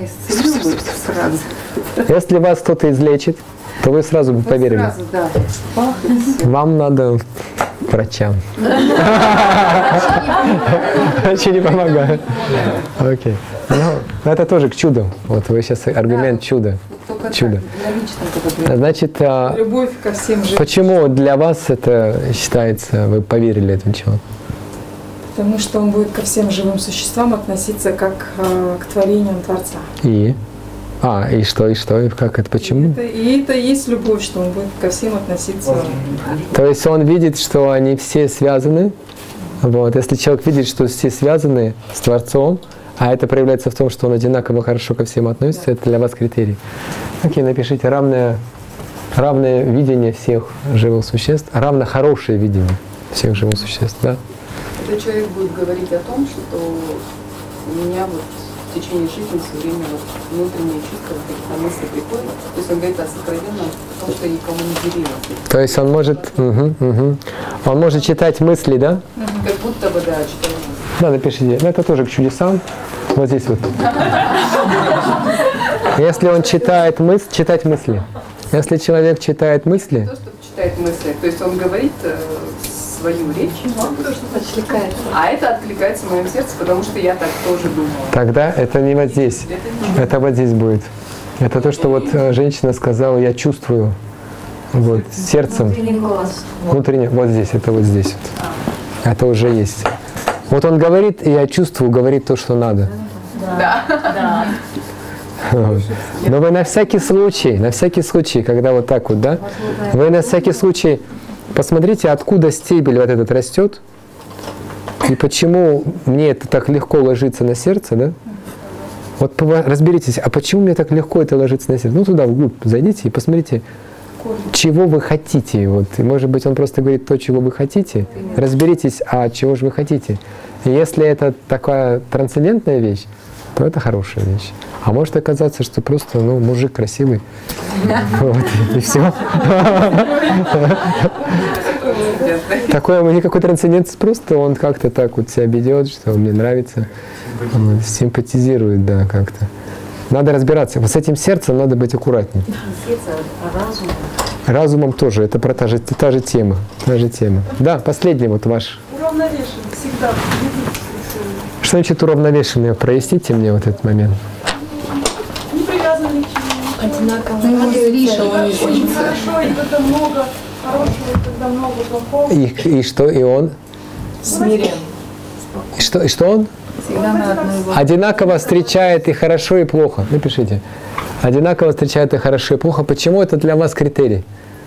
Если вас кто-то излечит, то вы сразу бы поверили. Сразу, да. Пах, и всё. Вам надо к врачам. Вообще не помогает. Окей. Ну, это тоже к чуду. Вот вы сейчас аргумент чуда. Чудо. Значит, а, Любовь ко всем живым. почему для вас это считается, вы поверили этому человеку? Потому что он будет ко всем живым существам относиться как э, к творениям Творца. И? А, и что, и что, и как это, почему? Это, и это и есть любовь, что он будет ко всем относиться. То есть он видит, что они все связаны. Вот. Если человек видит, что все связаны с Творцом, а это проявляется в том, что он одинаково хорошо ко всем относится, это для вас критерий. Окей, напишите равное, равное видение всех живых существ, равно хорошее видение всех живых существ, да? Этот человек будет говорить о том, что у меня вот в течение жизни все время вот внутренние чувства, какие-то мысли приходят. То есть он говорит о сокровенном, о том, что я никому не делила. То есть он может, угу, угу. он может читать мысли, да? Как будто бы, да, читаю мысли. Да, напишите. Ну, это тоже к чудесам. Вот здесь вот. Если он читает мысли, читать мысли. Если человек читает мысли. Не то, что читает мысли, то есть он говорит э, свою речь, он что-то откликается. А это откликается в моем сердце, потому что я так тоже думала. Тогда это не вот здесь. Это вот здесь будет. Это то, что вот э, женщина сказала, я чувствую. Вот, сердцем. Внутренний голос. Внутренне. Вот здесь, это вот здесь вот. Это уже есть. Вот он говорит, и я чувствую, говорит то, что надо. Да. Да. Но вы на всякий случай, на всякий случай, когда вот так вот, да, вы на всякий случай посмотрите, откуда стебель вот этот растет, и почему мне это так легко ложится на сердце, да? Вот разберитесь, а почему мне так легко это ложится на сердце? Ну туда вглубь зайдите и посмотрите, чего вы хотите. Вот. И, может быть, он просто говорит то, чего вы хотите. Разберитесь, а чего же вы хотите. И если это такая трансцендентная вещь, то это хорошая вещь. А может оказаться, что просто ну, мужик красивый. Вот, и все. Такой никакой трансцендентность, просто он как-то так вот себя ведет, что мне нравится. Он симпатизирует, да, как-то. Надо разбираться. Вот с этим сердцем надо быть аккуратнее. Сердце, а разум? Разумом тоже. Это про та же, та же тема. Та же тема. Да, последний вот ваш. Уравновешен всегда. Что значит уравновешенное? Проясните мне вот этот момент. Не привязаны к чему. Одинаково. Ну, очень хорошо, и когда много хорошего, и когда много плохого. И, и что, и он? Смирен. И что, и что он? Всегда на одной волне. Одинаково встречает и хорошо, и плохо. Напишите. Одинаково встречает и хорошо, и плохо. Почему это для вас критерий?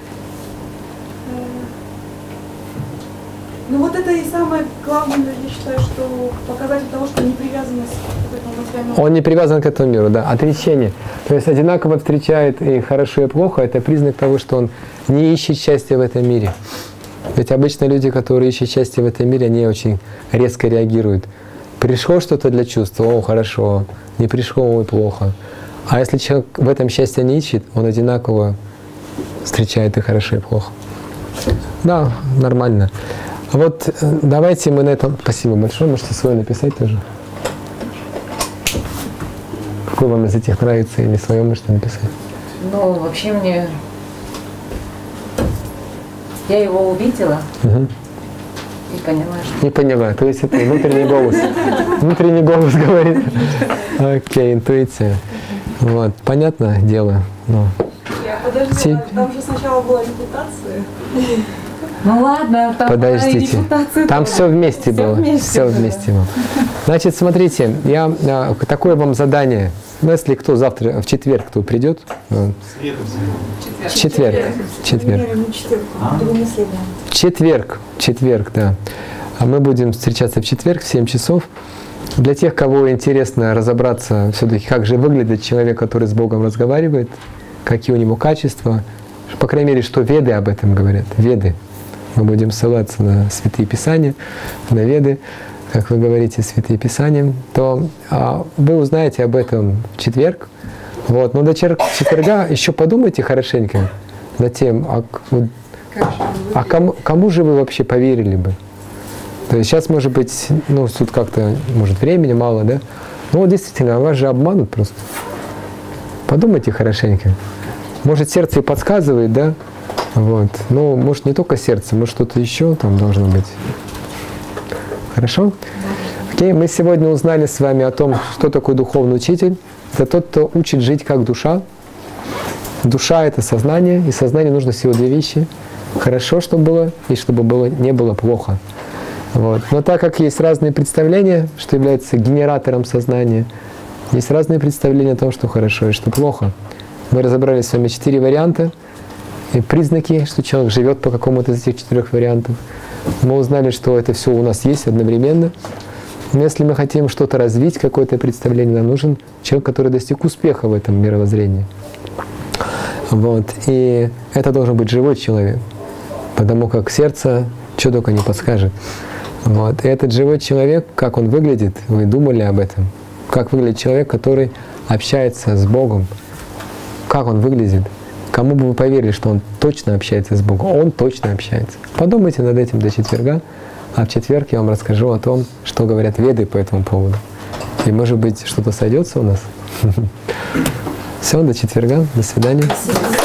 Ну вот это и самое главное, я считаю, что показатель того, что непривязанность к этому материальному. Он не привязан к этому миру, да. Отречение. То есть одинаково встречает и хорошо, и плохо. Это признак того, что он не ищет счастья в этом мире. Ведь обычно люди, которые ищут счастье в этом мире, они очень резко реагируют. Пришло что-то для чувства, о, хорошо. Не пришло, ой, плохо. А если человек в этом счастье не ищет, он одинаково встречает и хорошо, и плохо. Да, нормально. Вот давайте мы на этом... Спасибо большое. Можете свое написать тоже. Какой вам из этих нравится или свое можете написать? Ну, вообще мне... Я его увидела Угу. и поняла, что... Не поняла. То есть это внутренний голос. Внутренний голос говорит. Окей, интуиция. Вот. Понятно дело. Ну. Подожди, там же сначала была репутация. Ну ладно, там Подождите. Там все вместе было. Все вместе было. Значит, смотрите, я а, такое вам задание. Ну, если кто завтра, в четверг, кто придет? В четверг. Четверг. Четверг. Четверг, да. А мы будем встречаться в четверг в семь часов. Для тех, кого интересно разобраться все-таки, как же выглядит человек, который с Богом разговаривает, какие у него качества, по крайней мере, что Веды об этом говорят. Веды. Мы будем ссылаться на Святые Писания, на Веды, как вы говорите, Святые Писания, то а, вы узнаете об этом в четверг. Вот. Но до четверга еще подумайте хорошенько над тем, а, а кому, кому же вы вообще поверили бы? То есть сейчас, может быть, ну, тут как-то, может, времени мало, да? Ну, вот действительно, вас же обманут просто. Подумайте хорошенько. Может, сердце и подсказывает, да? Вот. Но, может, не только сердце, может, что-то еще там должно быть. Хорошо? Окей, мы сегодня узнали с вами о том, что такое духовный учитель. Это тот, кто учит жить как душа. Душа – это сознание, и сознанию нужно всего две вещи. Хорошо, чтобы было, и чтобы было, не было плохо. Вот. Но так как есть разные представления, что является генератором сознания, есть разные представления о том, что хорошо и что плохо. Мы разобрали с вами четыре варианта и признаки, что человек живет по какому-то из этих четырех вариантов. Мы узнали, что это все у нас есть одновременно. Но если мы хотим что-то развить, какое-то представление, нам нужен человек, который достиг успеха в этом мировоззрении. Вот. И это должен быть живой человек, потому как сердце что только не подскажет. Вот. И этот живой человек, как он выглядит, вы думали об этом? Как выглядит человек, который общается с Богом? Как он выглядит? Кому бы вы поверили, что он точно общается с Богом? Он точно общается. Подумайте над этим до четверга, а в четверг я вам расскажу о том, что говорят Веды по этому поводу. И, может быть, что-то сойдется у нас? Все, до четверга. До свидания.